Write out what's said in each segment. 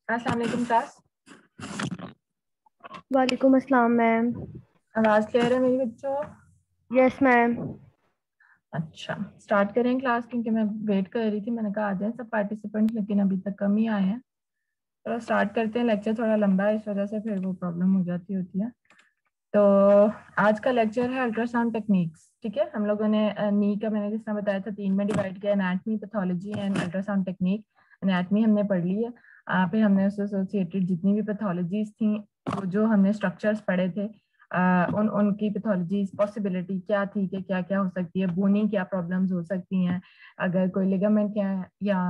अस्सलाम वालेकुम क्लास। वालेकुम अस्सलाम मैम। आवाज़ क्लियर है मेरी बच्चों? Yes ma'am. अच्छा, स्टार्ट करें क्लास, क्योंकि मैं वेट कर रही थी। मैंने कहा आ जाएं सब पार्टिसिपेंट्स, लेकिन अभी तक कम ही आए हैं। तो स्टार्ट करते हैं। लेक्चर थोड़ा लंबा है, इस वजह से फिर वो प्रॉब्लम हो जाती होती है। तो आज का लेक्चर है अल्ट्रासाउंड टेक्निक्स। ठीक है, हम लोगों ने नी का, मैंने जिस तरह बताया था, 3 में डिवाइड किया: anatomy, pathology and ultrasound technique. Anatomy हमने पढ़ ली है। फिर हमने उससे एसोसिएटेड जितनी भी पैथोलॉजीज थी, वो जो हमने स्ट्रक्चर्स पढ़े थे, उनकी पैथोलॉजीज, पॉसिबिलिटी क्या थी कि क्या क्या हो सकती है, बोनी क्या प्रॉब्लम्स हो सकती हैं, अगर कोई लिगामेंट या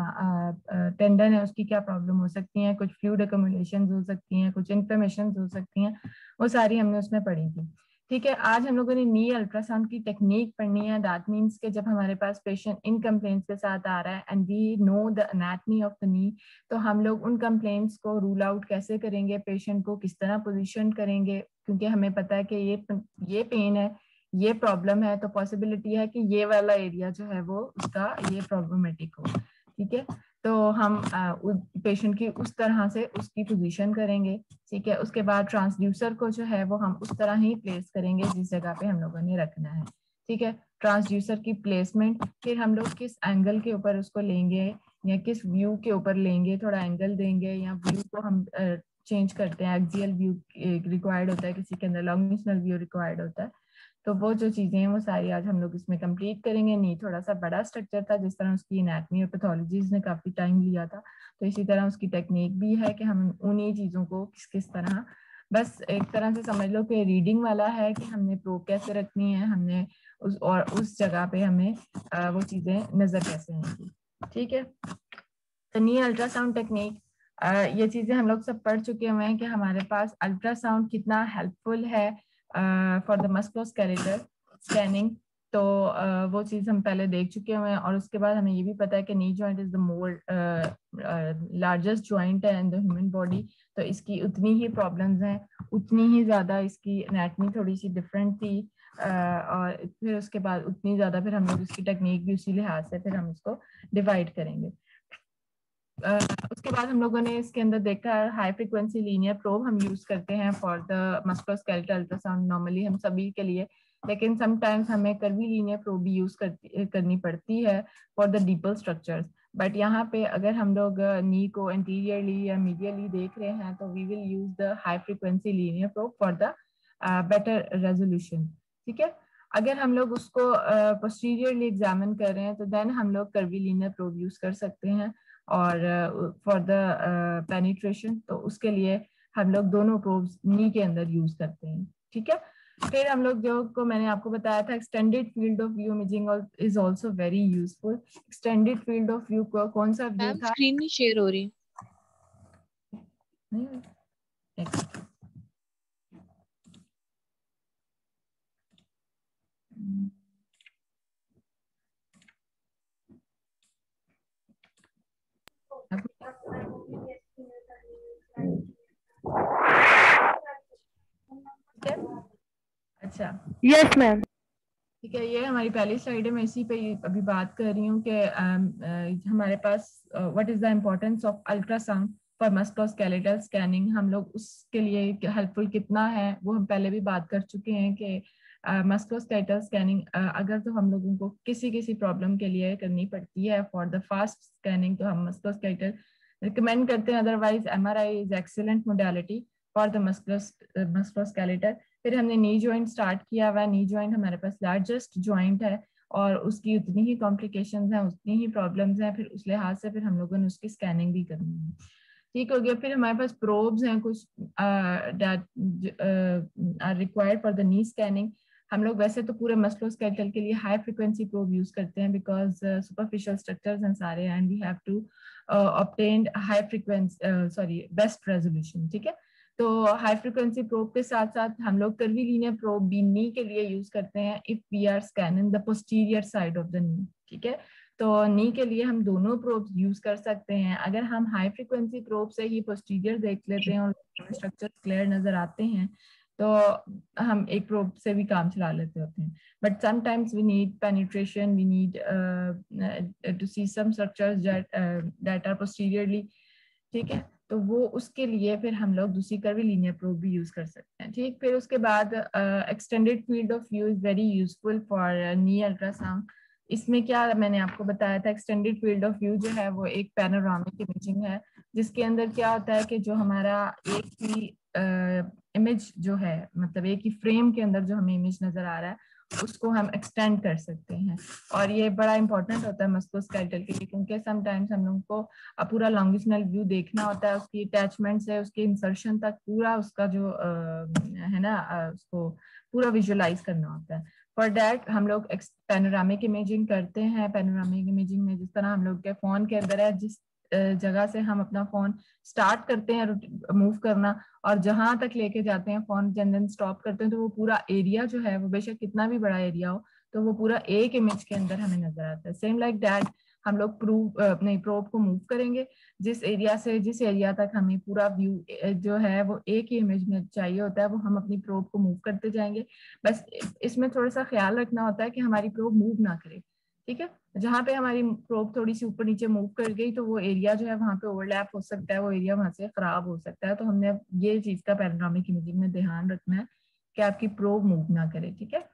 टेंडन है उसकी क्या प्रॉब्लम हो सकती है, कुछ फ्लूइड एक्युमुलेशन हो सकती हैं, कुछ इन्फ्लेमेशन हो सकती हैं, वो सारी हमने उसमें पढ़ी थी। ठीक है, आज हम लोगों ने नी अल्ट्रासाउंड की टेक्निक पढ़नी है। दैट मीन्स के जब हमारे पास पेशेंट इन कंप्लेंट्स के साथ आ रहा है and we know the anatomy of the knee, तो हम लोग उन कंप्लेंट्स को रूल आउट कैसे करेंगे, पेशेंट को किस तरह पोजीशन करेंगे, क्योंकि हमें पता है कि ये पेन है, ये प्रॉब्लम है, तो पॉसिबिलिटी है कि ये वाला एरिया जो है वो उसका ये प्रॉब्लमेटिक हो। ठीक है, तो हम पेशेंट की उस तरह से उसकी पोजीशन करेंगे। ठीक है, उसके बाद ट्रांसड्यूसर को जो है वो हम उस तरह ही प्लेस करेंगे जिस जगह पे हम लोगों ने रखना है। ठीक है, ट्रांसड्यूसर की प्लेसमेंट, फिर हम लोग किस एंगल के ऊपर उसको लेंगे या किस व्यू के ऊपर लेंगे, थोड़ा एंगल देंगे या व्यू को हम चेंज करते हैं। एक्सियल व्यू रिक्वायर्ड होता है, किसी के अंदर लॉन्गिट्यूडिनल व्यू रिक्वायर्ड होता है। तो वो जो चीजें हैं वो सारी आज हम लोग इसमें कंप्लीट करेंगे। नहीं, थोड़ा सा बड़ा स्ट्रक्चर था, जिस तरह उसकी एनाटमी और पैथोलॉजीज ने काफी टाइम लिया था, तो इसी तरह उसकी टेक्निक भी है कि हम उन्हीं चीजों को किस किस तरह, बस एक तरह से समझ लो कि रीडिंग वाला है कि हमने प्रोब कैसे रखनी है, हमने उस जगह पे हमें वो चीजें नजर कैसे आएंगी। ठीक है, तो नी अल्ट्रासाउंड टेक्निक, ये चीजें हम लोग सब पढ़ चुके हुए हैं कि हमारे पास अल्ट्रासाउंड कितना हेल्पफुल है फॉर द मस्कुलोस्केलेटल स्कैनिंग। तो वो चीज हम पहले देख चुके हुए हैं, और उसके बाद हमें ये भी पता है कि knee joint is the more largest joint है इन द ह्यूमन बॉडी। तो इसकी उतनी ही प्रॉब्लम्स हैं, उतनी ही ज्यादा इसकी एनाटमी थोड़ी सी डिफरेंट थी, और फिर उसके बाद उतनी ज्यादा फिर हम लोग इसकी टेक्निक भी उसी लिहाज से फिर हम इसको डिवाइड करेंगे। उसके बाद हम लोगों ने इसके अंदर देखा है हाई फ्रीक्वेंसी लीनियर प्रोब हम यूज करते हैं for the musculoskeletal ultrasound normally हम सभी के लिए, लेकिन समटाइम्स हमें कर्वी लीनियर प्रोब भी यूज करनी पड़ती है for the deeper structures. But यहाँ पे अगर हम लोग नी को एंटीरियरली या मीडियली देख रहे हैं, तो we will use the high frequency linear probe for the better resolution. ठीक है, अगर हम लोग उसको पोस्टीरियरली एग्जामिन कर रहे हैं, तो देन हम लोग कर्वी लीनियर प्रोब यूज कर सकते हैं। और फॉर द पेनिट्रेशन, तो उसके लिए हम लोग दोनों प्रोब्स नी के अंदर यूज करते हैं। ठीक है, फिर हम लोग जो को मैंने आपको बताया था, extended field of view imaging is also very useful. Extended field of view को कौन सा व्यू मैम था? स्क्रीन नहीं शेयर हो रही। नहीं, अच्छा, यस मैम। ठीक है, ये हमारी पहली स्लाइड है। मैं इसी पे अभी बात कर रही हूँ कि हमारे पास what is the importance of ultrasound for musculoskeletal scanning. हम लोग उसके लिए हेल्पफुल कितना है वो हम पहले भी बात कर चुके हैं कि मस्कुलोस्केलेटल स्कैनिंग अगर तो हम लोगों को किसी किसी प्रॉब्लम के लिए करनी पड़ती है फॉर द फास्ट स्कैनिंग, तो हम मस्कुलोस्केलेटल रिकमेंड करते हैं। Otherwise MRI is excellent modality for the musculoskeletal. फिर हमने नी जॉइंट स्टार्ट किया हुआ। नी जॉइंट हमारे पास लार्जेस्ट जॉइंट है, और उसकी उतनी ही कॉम्प्लिकेशंस हैं, उतनी ही प्रॉब्लम्स हैं। फिर उस लिहाज से फिर हम लोगों ने उसकी स्कैनिंग भी करनी है। ठीक हो गया। फिर हमारे पास प्रोब्स हैं कुछ required for the knee scanning. हम लोग वैसे तो पूरे मस्कुलोस्केलेटल के लिए हाई फ्रीक्वेंसी प्रोब यूज करते हैं, बिकॉज सुपरफिशियल स्ट्रक्चर्स हैं सारे, and we have to obtain high frequency best resolution. ठीक है, तो हाई फ्रीक्वेंसी प्रोब के साथ साथ हम लोग कर्वी लीनियर प्रोब भी नी के लिए यूज करते हैं if we are scanning the posterior side of the knee. ठीक है, तो नी के लिए हम दोनों प्रोब यूज कर सकते हैं। अगर हम हाई फ्रीक्वेंसी प्रोब से ही पोस्टीरियर देख लेते हैं और स्ट्रक्चर क्लियर नजर आते हैं, तो हम एक प्रोब से भी काम चला लेते होते हैं। But sometimes we need penetration, we need to see some structures that are posteriorly. ठीक है, तो वो उसके लिए फिर हम लोग दूसरी कर्वीलिनियर प्रोब भी यूज कर सकते हैं। ठीक, फिर उसके बाद extended field of view is very useful for knee ultrasound. इसमें क्या मैंने आपको बताया था, एक्सटेंडेड फील्ड ऑफ व्यू जो है वो एक पैनोरामिक इमेजिंग है, जिसके अंदर क्या होता है कि जो हमारा एक ही इमेज जो है, मतलब एक ही फ्रेम के अंदर जो हमें इमेज नजर आ रहा है उसको हम एक्सटेंड कर सकते हैं। और ये बड़ा इंपॉर्टेंट होता है मस्कुलोस्केलेटल के लिए, क्योंकि समटाइम्स हम लोगों को पूरा लॉन्गिट्यूडिनल व्यू देखना होता है, उसकी अटैचमेंट से उसके इंसर्शन तक पूरा उसका जो है ना उसको पूरा विजुअलाइज करना होता है। फॉर दैट हम लोग पैनोरामिक इमेजिंग करते हैं। पैनोरामिक इमेजिंग में जिस तरह हम लोग के फोन के अंदर है, जिस जगह से हम अपना फोन स्टार्ट करते हैं मूव करना और जहां तक लेके जाते हैं फोन जनरल स्टॉप करते हैं, तो वो पूरा एरिया जो है वो बेशक कितना भी बड़ा एरिया हो तो वो पूरा एक इमेज के अंदर हमें नजर आता है। सेम लाइक दैट हम लोग प्रोब को मूव करेंगे, जिस एरिया से जिस एरिया तक हमें पूरा व्यू जो है वो एक ही इमेज में चाहिए होता है, वो हम अपनी प्रोब को मूव करते जाएंगे। बस इसमें थोड़ा सा ख्याल रखना होता है कि हमारी प्रोब मूव ना करे। ठीक है, जहाँ पे हमारी प्रोब थोड़ी सी ऊपर नीचे मूव कर गई तो वो एरिया जो है वहां पे ओवरलैप हो सकता है, वो एरिया वहां से खराब हो सकता है। तो हमने ये चीज का पैनोरामिक इमेजिंग में ध्यान रखना है कि आपकी प्रोब मूव ना करे। ठीक है,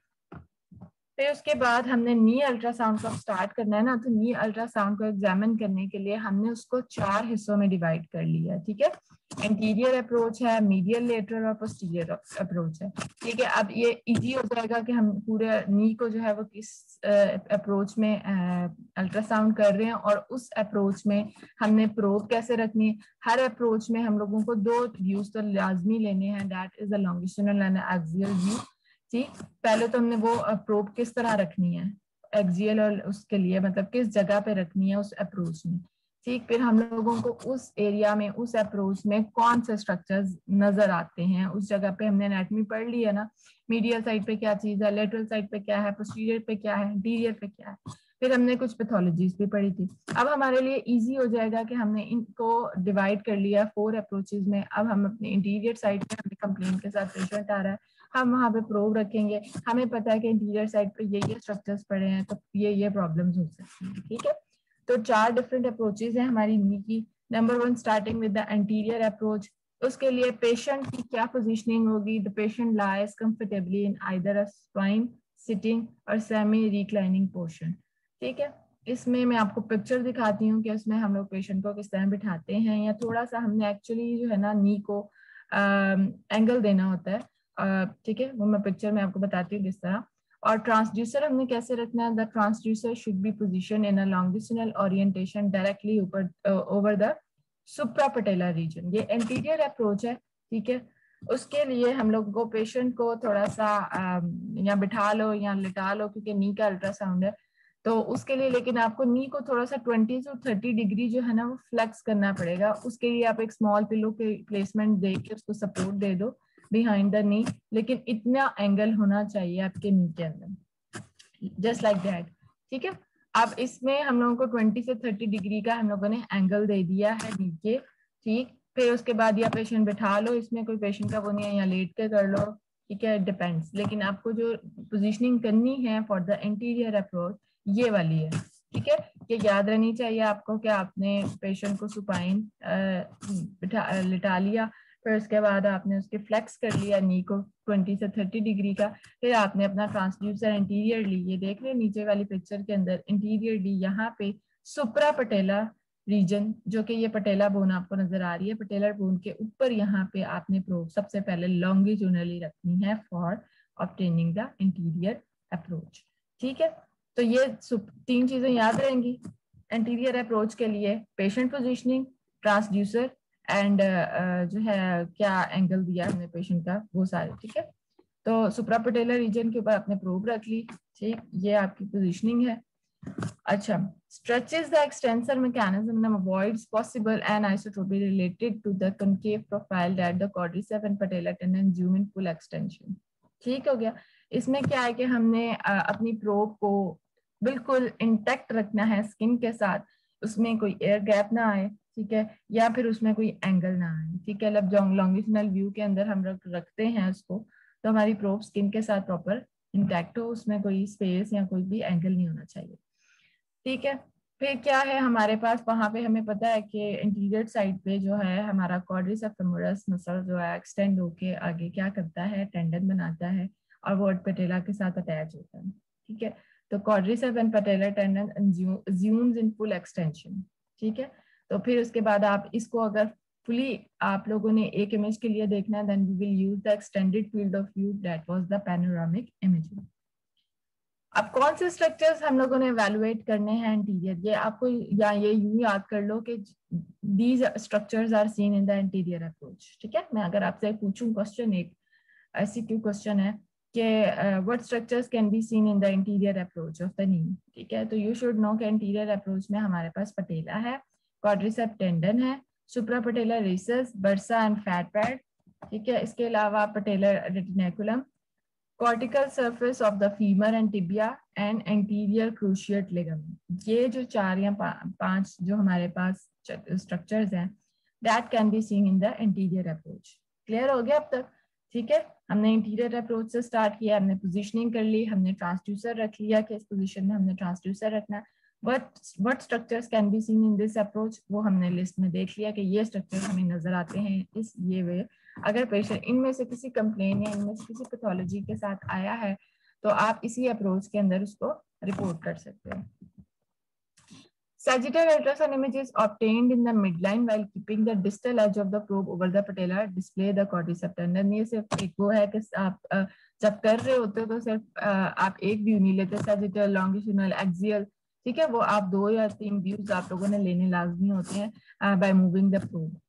फिर उसके बाद हमने नी अल्ट्रासाउंड को स्टार्ट करना है ना, तो नी अल्ट्रासाउंड को एग्जामिन करने के लिए हमने उसको 4 हिस्सों में डिवाइड कर लिया है। ठीक है, इंटीरियर अप्रोच है, मीडियल लेटरल और पोस्टीरियर अप्रोच है। ठीक है, अब ये इजी हो जाएगा कि हम पूरे नी को जो है वो किस अप्रोच में अल्ट्रासाउंड कर रहे हैं और उस अप्रोच में हमने प्रोब कैसे रखनी है। हर अप्रोच में हम लोगों को 2 व्यूज तो लाजमी लेने हैं, that is the longitudinal and axial view. ठीक, पहले तो हमने वो प्रोब किस तरह रखनी है एक्सियल, और उसके लिए मतलब किस जगह पे रखनी है उस अप्रोच में। ठीक, फिर हम लोगों को उस एरिया में उस अप्रोच में कौन से स्ट्रक्चर्स नजर आते हैं, उस जगह पे हमने एनाटॉमी पढ़ ली है ना, मीडियल साइड पे क्या चीज है, लेटरल साइड पे क्या है, पोस्टीरियर पे क्या है, इंटीरियर पे क्या है। फिर हमने कुछ पैथोलॉजीज भी पढ़ी थी। अब हमारे लिए इजी हो जाएगा कि हमने इनको डिवाइड कर लिया 4 अप्रोचेज में। अब हम अपने इंटीरियर साइड पे हमें कंप्लेंट के साथ पेशेंट आ रहा है, हम वहां पे प्रोब रखेंगे। हमें पता है कि इंटीरियर साइड पे ये स्ट्रक्चर्स पड़े हैं, तो ये प्रॉब्लम्स हो सकती हैं। ठीक है, तो 4 डिफरेंट अप्रोचेज हैं हमारी नी की। Number 1 starting with the anterior approach. उसके लिए पेशेंट की क्या पोजीशनिंग होगी, the patient lies comfortably in either a spine, sitting और सेमी रिक्लाइनिंग पोर्शन। ठीक है, इसमें मैं आपको पिक्चर दिखाती हूँ कि इसमें हम लोग पेशेंट को किस तरह बिठाते हैं, या थोड़ा सा हमने एक्चुअली जो है ना नी को एंगल देना होता है। ठीक है, वो मैं पिक्चर में आपको बताती हूँ किस तरह। और ट्रांसड्यूसर हमने कैसे रखना है, the transducer should be position in a longitudinal orientation directly ऊपर ओवर द सुप्रापटेलर रीजन। ये एंटीरियर अप्रोच है। ठीक है, उसके लिए हम लोग को पेशेंट को थोड़ा सा या बिठा लो या लिटा लो, क्योंकि नी का अल्ट्रासाउंड है तो उसके लिए, लेकिन आपको नी को थोड़ा सा 20 से 30 डिग्री जो है ना वो फ्लेक्स करना पड़ेगा। उसके लिए आप एक स्मॉल पिलो के प्लेसमेंट दे के उसको सपोर्ट दे दो बिहाइंड द नी, लेकिन इतना एंगल होना चाहिए आपके नी के अंदर, जस्ट लाइक दैट। ठीक है, अब इसमें हम लोगों को 20 से 30 डिग्री का हम लोगों ने एंगल दे दिया है नीचे। ठीक, फिर उसके बाद या पेशेंट बिठा लो, इसमें कोई पेशेंट का वो नहीं है, या लेट के कर लो। ठीक है, डिपेंड्स, लेकिन आपको जो पोजीशनिंग करनी है फॉर द इंटीरियर अप्रोच ये वाली है। ठीक है, ये याद रहनी चाहिए आपको कि आपने पेशेंट को सुपाइन लिटा लिया, फिर उसके बाद आपने उसके फ्लेक्स कर लिया नी को 20 से 30 डिग्री का। फिर आपने अपना ट्रांसड्यूसर इंटीरियर ली, ये देख रहे हैं नीचे वाली पिक्चर के अंदर इंटीरियर ली, यहाँ पे सुप्रा पटेला रीजन, जो कि ये पटेला बोन आपको नजर आ रही है, पटेलर बोन के ऊपर यहाँ पे आपने प्रोब सबसे पहले लॉन्गिट्यूडिनली रखनी है for obtaining the interior approach. ठीक है, तो ये 3 चीजें याद रहेंगी एंटीरियर अप्रोच के लिए, पेशेंट पोजीशनिंग, ट्रांसड्यूसर एंड जो है क्या एंगल दिया हमने पेशेंट का, वो सारे। ठीक है, तो सुप्रापटेलर रीजन के ऊपर आपने प्रोब रख ली। ठीक, ये आपकी पोजीशनिंग है। अच्छा, stretches the extensor mechanism and avoids possible anisotropy related to the concave profile that the quadriceps and patellar tendon assume in full extension। ठीक हो गया, इसमें क्या है कि हमने अपनी प्रोब को बिल्कुल इंटैक्ट रखना है स्किन के साथ, उसमें कोई एयर गैप ना आए। ठीक है, या फिर उसमें कोई एंगल ना आए। ठीक है, जब लॉन्गिट्यूडिनल व्यू के अंदर हम रखते हैं उसको, तो हमारी प्रोब स्किन के साथ प्रॉपर इंटैक्ट हो, उसमें कोई स्पेस या कोई भी एंगल नहीं होना चाहिए। ठीक है, फिर क्या है हमारे पास, वहां पे हमें पता है कि इंटीरियर साइड पे जो है हमारा क्वाड्रिसेप्स फेमोरस मसल जो है एक्सटेंड होके आगे क्या करता है, टेंडन बनाता है और वो पटेला के साथ अटैच होता है। ठीक है, तो quadriceps and patellar tendon assumes in full extension. ठीक है, तो फिर उसके बाद आप इसको अगर फुली आप लोगों ने एक इमेज के लिए देखना है, then we will use the extended field of view, that was the panoramic imaging. अब कौन से स्ट्रक्चर्स हम लोगों ने एवेलुएट करने हैं इंटीरियर, ये आपको या ये यूं याद कर लो कि these structures are seen in the interior approach. ठीक है, मैं अगर आपसे पूछूं क्वेश्चन, एक ऐसी क्यों क्वेश्चन है कि what structures can be seen in the interior approach of the knee. ठीक है, तो यू शुड नो कि इंटीरियर अप्रोच में हमारे पास पटेला है, क्वाड्रिसेप टेंडन है, सुप्रा patellar recess, bursa and fat pad. ठीक है, इसके अलावा patellar retinaculum, cortical surface of the femur and tibia and anterior cruciate ligament। ये जो चार या पांच जो हमारे पास स्ट्रक्चर्स हैं, that can be seen in the anterior approach। Clear हो गया अब तक? ठीक है, हमने इंटीरियर अप्रोच से स्टार्ट किया, हमने पोजीशनिंग कर ली, हमने ट्रांसड्यूसर रख लिया कि इस पोजीशन में हमने ट्रांसड्यूसर रखना। what structures can be seen in this approach, वो हमने लिस्ट में देख लिया कि ये स्ट्रक्चर हमें नजर आते हैं इस ये वे। अगर पेशेंट इनमें से किसी कंप्लेन या इनमें से किसी पैथोलॉजी के साथ आया है तो आप इसी अप्रोच के अंदर उसको रिपोर्ट कर सकते हैं। Sagittal ultrasound image is obtained in the midline while keeping the distal edge of the probe over the patella, display the quadriceps tendon। ये सिर्फ एक वो है कि आप जब कर रहे होते हो तो सिर्फ आप एक व्यू नहीं लेते, सैजिटल, लॉन्गिट्यूडनल, एक्सियल। ठीक है, वो आप 2 या 3 व्यूज आप लोगों ने लेने लाजमी होते हैं बाय मूविंग द प्रोब।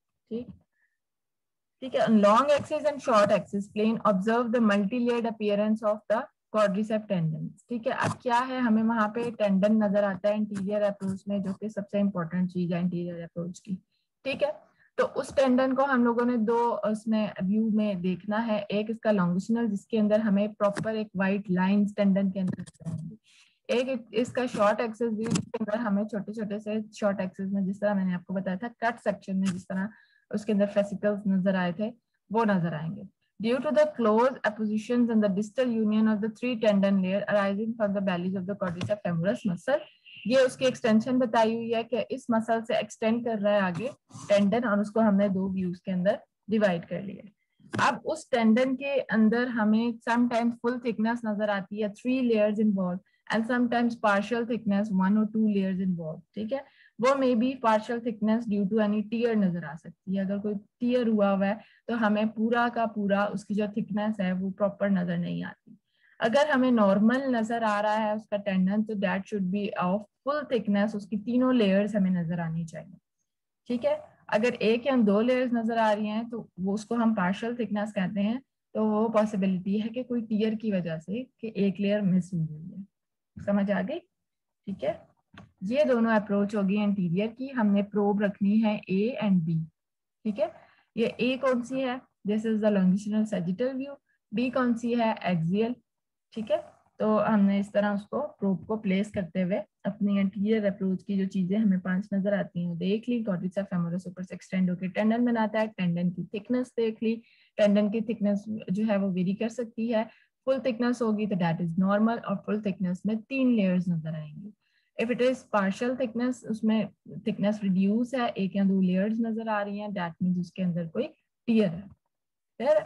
ठीक है, long axis and short axis plane observe the multilayered appearance of the quadricep tendon. ठीक है, अब क्या है, हमें वहां पे टेंडन नजर आता है इंटीरियर अप्रोच में, जो कि सबसे इंपॉर्टेंट चीज है इंटीरियर अप्रोच की। ठीक है, तो उस टेंडन को हम लोगों ने 2 उसमें व्यू में देखना है। एक इसका लॉन्गिट्यूडनल, जिसके अंदर हमें प्रॉपर एक व्हाइट लाइंस टेंडन के अंदर नजर आएंगी। एक इसका शॉर्ट एक्सिस व्यू, जिसके अंदर हमें छोटे छोटे से शॉर्ट एक्सिस में, जिस तरह मैंने आपको बताया था कट सेक्शन में, जिस तरह उसके अंदर फेसिकल्स नजर आए थे, वो नजर आएंगे। Due to the close appositions and the distal union of the 3 tendon layer arising from the bellies of the quadriceps femoris muscle, ये उसकी एक्सटेंशन बताई हुई है कि इस मसल से एक्सटेंड कर रहा है आगे टेंडन, और उसको हमने 2 व्यूज के अंदर डिवाइड कर लिया। अब उस टेंडन के अंदर हमें समटाइम्स फुल थिकनेस नजर आती है, 3 layers involve, and sometimes partial thickness, 1 और 2 लेयर्स इन्वॉल्व। ठीक है, वो may be partial thickness due to any tear नजर आ सकती है। अगर कोई टीयर हुआ हुआ है तो हमें पूरा का पूरा उसकी जो थिकनेस है वो प्रॉपर नजर नहीं आती। अगर हमें नॉर्मल नजर आ रहा है उसका टेंडन, तो that should be of full thickness, उसकी तीनों लेयर्स हमें नजर आनी चाहिए। ठीक है, अगर 1 या 2 लेयर्स नजर आ रही हैं तो वो उसको हम पार्शियल थिकनेस कहते हैं। तो वो पॉसिबिलिटी है कि कोई टीयर की वजह से कि एक लेयर मिस हुई है। समझ आ गई? ठीक है, ये दोनों अप्रोच होगी इंटीरियर की। हमने प्रोब रखनी है ए एंड बी। ठीक है, ये ए कौन सी है, this is the longitudinal sagittal view. B कौन सी है, एक्सियल। ठीक है, तो हमने इस तरह उसको प्रोब को प्लेस करते हुए अपनी इंटीरियर अप्रोच की जो चीजें हमें 5 नजर आती हैं देख ली। क्वाड्रिसेप फेमोरस ऊपर से एक्सटेंड होकर टेंडन बनाता है, टेंडन की थिकनेस देख ली। टेंडन की थिकनेस जो है वो वेरी कर सकती है, फुल थिकनेस होगी तो दैट इज नॉर्मल, और फुल थिकनेस में 3 लेयर्स नजर आएंगी। If it is partial thickness, उसमें थिकनेस रिड्यूस है, 1 या 2 लेयर्स नजर आ रही हैं, दैट मींस उसके अंदर कोई टीयर है। फिर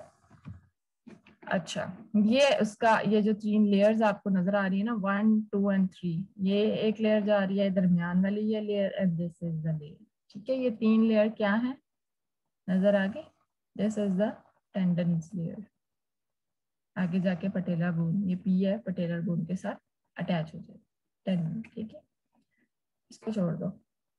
अच्छा, ये उसका ये जो 3 लेयर्स आपको नजर आ रही है ना, 1, 2 एंड 3, ये एक लेयर जा रही है दरमियान वाली ये layer, and this is the layer. ठीक है, ये 3 लेयर क्या है, नजर आ गई? This is the tendons layer. आगे जाके पटेलर बोन, ये पी है, पटेलर बोन के साथ अटैच हो जाए टेंडन। ठीक है, इसको छोड़ दो।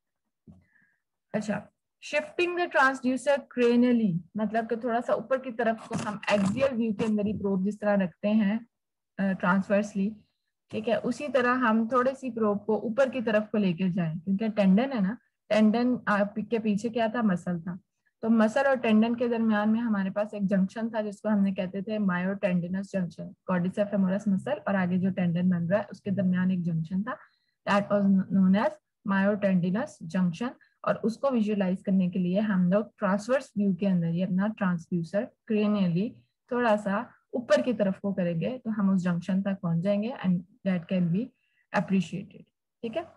अच्छा, शिफ्टिंग द ट्रांसड्यूसर क्रेनियली, मतलब कि थोड़ा सा ऊपर की तरफ को हम एक्सियल व्यू के अंदर ही प्रोब जिस तरह रखते हैं ट्रांसवर्सली। ठीक है, उसी तरह हम थोड़ी सी प्रोब को ऊपर की तरफ को लेकर जाएं, क्योंकि टेंडन है ना, टेंडन के पीछे क्या था, मसल था। तो मसल और टेंडन के दरमियान में हमारे पास एक जंक्शन था जिसको हमने कहते थे myotendinous junction. Quadricep femoris muscle और आगे जो टेंडन बन रहा है उसके दरमियान एक जंक्शन था, that was known as myotendinous junction. और उसको विजुअलाइज करने के लिए हम लोग ट्रांसवर्स व्यू के अंदर ही अपना ट्रांसड्यूसर क्रेनियली थोड़ा सा ऊपर की तरफ को करेंगे तो हम उस जंक्शन तक पहुंच जाएंगे, and that can be appreciated. ठीक है,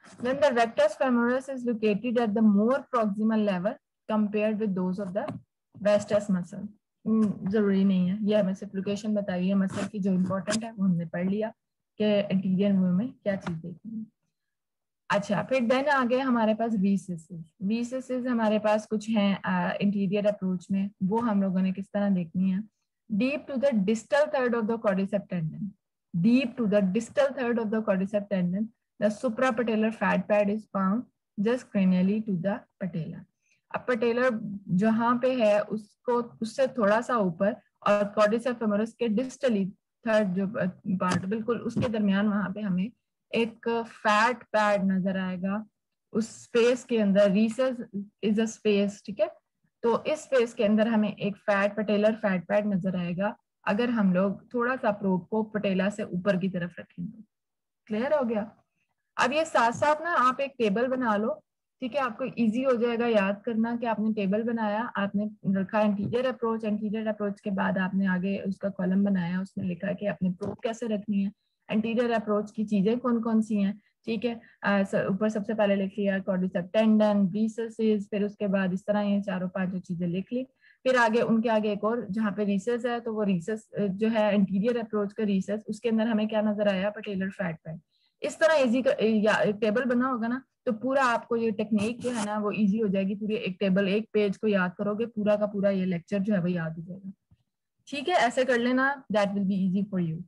Then the rectus femoris is located at the more proximal level compared with those of the vastus muscle. जरूरी नहीं है, ये हमें सिर्फ लोकेशन बताई है मसल की, जो इम्पोर्टेंट है वो हमने पढ़ लिया कि इंटीरियर व्यू में क्या चीज देखनी है। अच्छा, फिर देन आ गए हमारे पास रीसेसेस। रीसेसेस हमारे पास कुछ हैं इंटीरियर अप्रोच में, वो हम लोगों ने किस तरह देखनी है। Deep to the distal third of the quadriceps tendon, deep to the distal third of the quadriceps tendon the suprapatellar fat pad is found just cranially to the patella. अब पटेलर जहां पे है उसको उससे थोड़ा सा ऊपर, और क्वाड्रिसेप्स फेमोरस के डिस्टली थर्ड जो पार्ट बिल्कुल उसके दरमियान, वहां पे हमें एक फैट पैड नजर आएगा। उस स्पेस के अंदर, रीसेस इज अ स्पेस, ठीक है, तो इस स्पेस के अंदर हमें एक फैट पटेलर फैट पैड नजर आएगा अगर हम लोग थोड़ा सा प्रोब को पटेला से ऊपर की तरफ रखेंगे। क्लियर हो गया। अब ये साथ साथ ना आप एक टेबल बना लो, ठीक है, आपको इजी हो जाएगा याद करना कि आपने टेबल बनाया, आपने रखा इंटीरियर अप्रोच, इंटीरियर अप्रोच के बाद आपने आगे उसका कॉलम बनाया, उसमें लिखा कि आपने प्रोब कैसे रखनी है, इंटीरियर अप्रोच की चीजें कौन कौन सी हैं, ठीक है। ऊपर सबसे पहले लिख लिया क्वाड्रिसेप्स टेंडन, रीसेस, फिर उसके बाद इस तरह ये चारों पांचों चीजें लिख ली। फिर आगे उनके आगे एक और जहाँ पे रीसेस है, तो वो रीसेस जो है इंटीरियर अप्रोच का रीसेस, उसके अंदर हमें क्या नजर आया, पटेलर फैट पैड। इस तरह इजी टेबल बना होगा ना, तो पूरा आपको ये टेक्निक जो है ना वो इजी हो जाएगी। पूरी एक टेबल, एक पेज को याद करोगे, पूरा का पूरा ये लेक्चर जो है वो याद हो जाएगा। ठीक है, ऐसे कर लेना, that will be easy for you.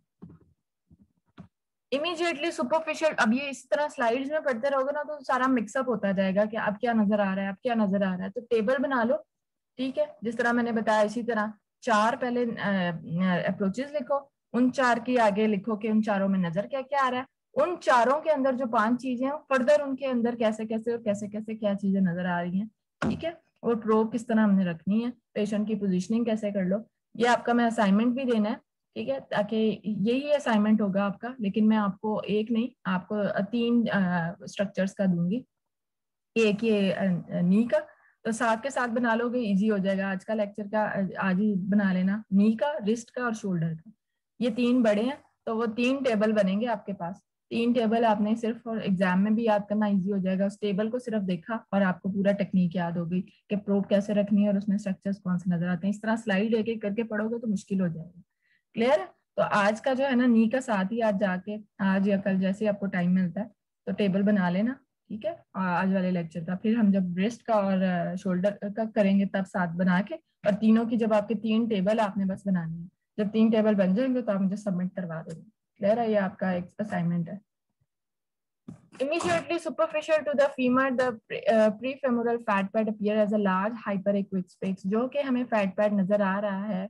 Immediately superficial, अब ये इस तरह स्लाइड्स में पढ़ते रहोगे ना तो सारा मिक्सअप होता जाएगा कि अब क्या नजर आ रहा है, अब क्या नजर आ रहा है। तो टेबल बना लो, ठीक है, जिस तरह मैंने बताया इसी तरह। चार पहले अप्रोचेस लिखो, उन चार की आगे लिखो कि उन चारों में नजर क्या क्या आ रहा है, उन चारों के अंदर जो पांच चीजें हैं फर्दर उनके अंदर कैसे कैसे और कैसे कैसे क्या चीजें नजर आ रही हैं, ठीक है, और प्रोब किस तरह हमने रखनी है, पेशेंट की पोजीशनिंग कैसे कर लो। ये आपका मैं असाइनमेंट भी देना है, ठीक है, ताकि यही असाइनमेंट होगा आपका, लेकिन मैं आपको एक नहीं, आपको तीन स्ट्रक्चर्स का दूंगी, एक ये नी का, तो साथ के साथ बना लोगे, इजी हो जाएगा। आज का लेक्चर का आज ही बना लेना, नी का, रिस्ट का और शोल्डर का, ये तीन बड़े हैं, तो वो तीन टेबल बनेंगे आपके पास। तीन टेबल आपने सिर्फ और एग्जाम में भी याद करना, इजी हो जाएगा। उस टेबल को सिर्फ देखा और आपको पूरा टेक्निक याद हो गई कि प्रोब कैसे रखनी है और उसमें स्ट्रक्चर्स कौन से नजर आते हैं। इस तरह स्लाइड एक एक करके पढ़ोगे तो मुश्किल हो जाएगा। क्लियर है। तो आज का जो है ना नी का साथ ही आज जाके, आज या कल जैसे आपको टाइम मिलता है तो टेबल बना लेना, ठीक है। और आज वाले लेक्चर का फिर हम जब ब्रेस्ट का और शोल्डर का करेंगे तब साथ बना के, और तीनों की जब आपके तीन टेबल आपने बस बनानी है, जब तीन टेबल बन जाएंगे तो आप मुझे सबमिट करवा देंगे। क्लियर है, ये आपका एक असाइनमेंट है। Immediately superficial to the femur, the prefemoral fat pad appear as a large hyperequic space, जो कि हमें फैट पैड नजर आ रहा है।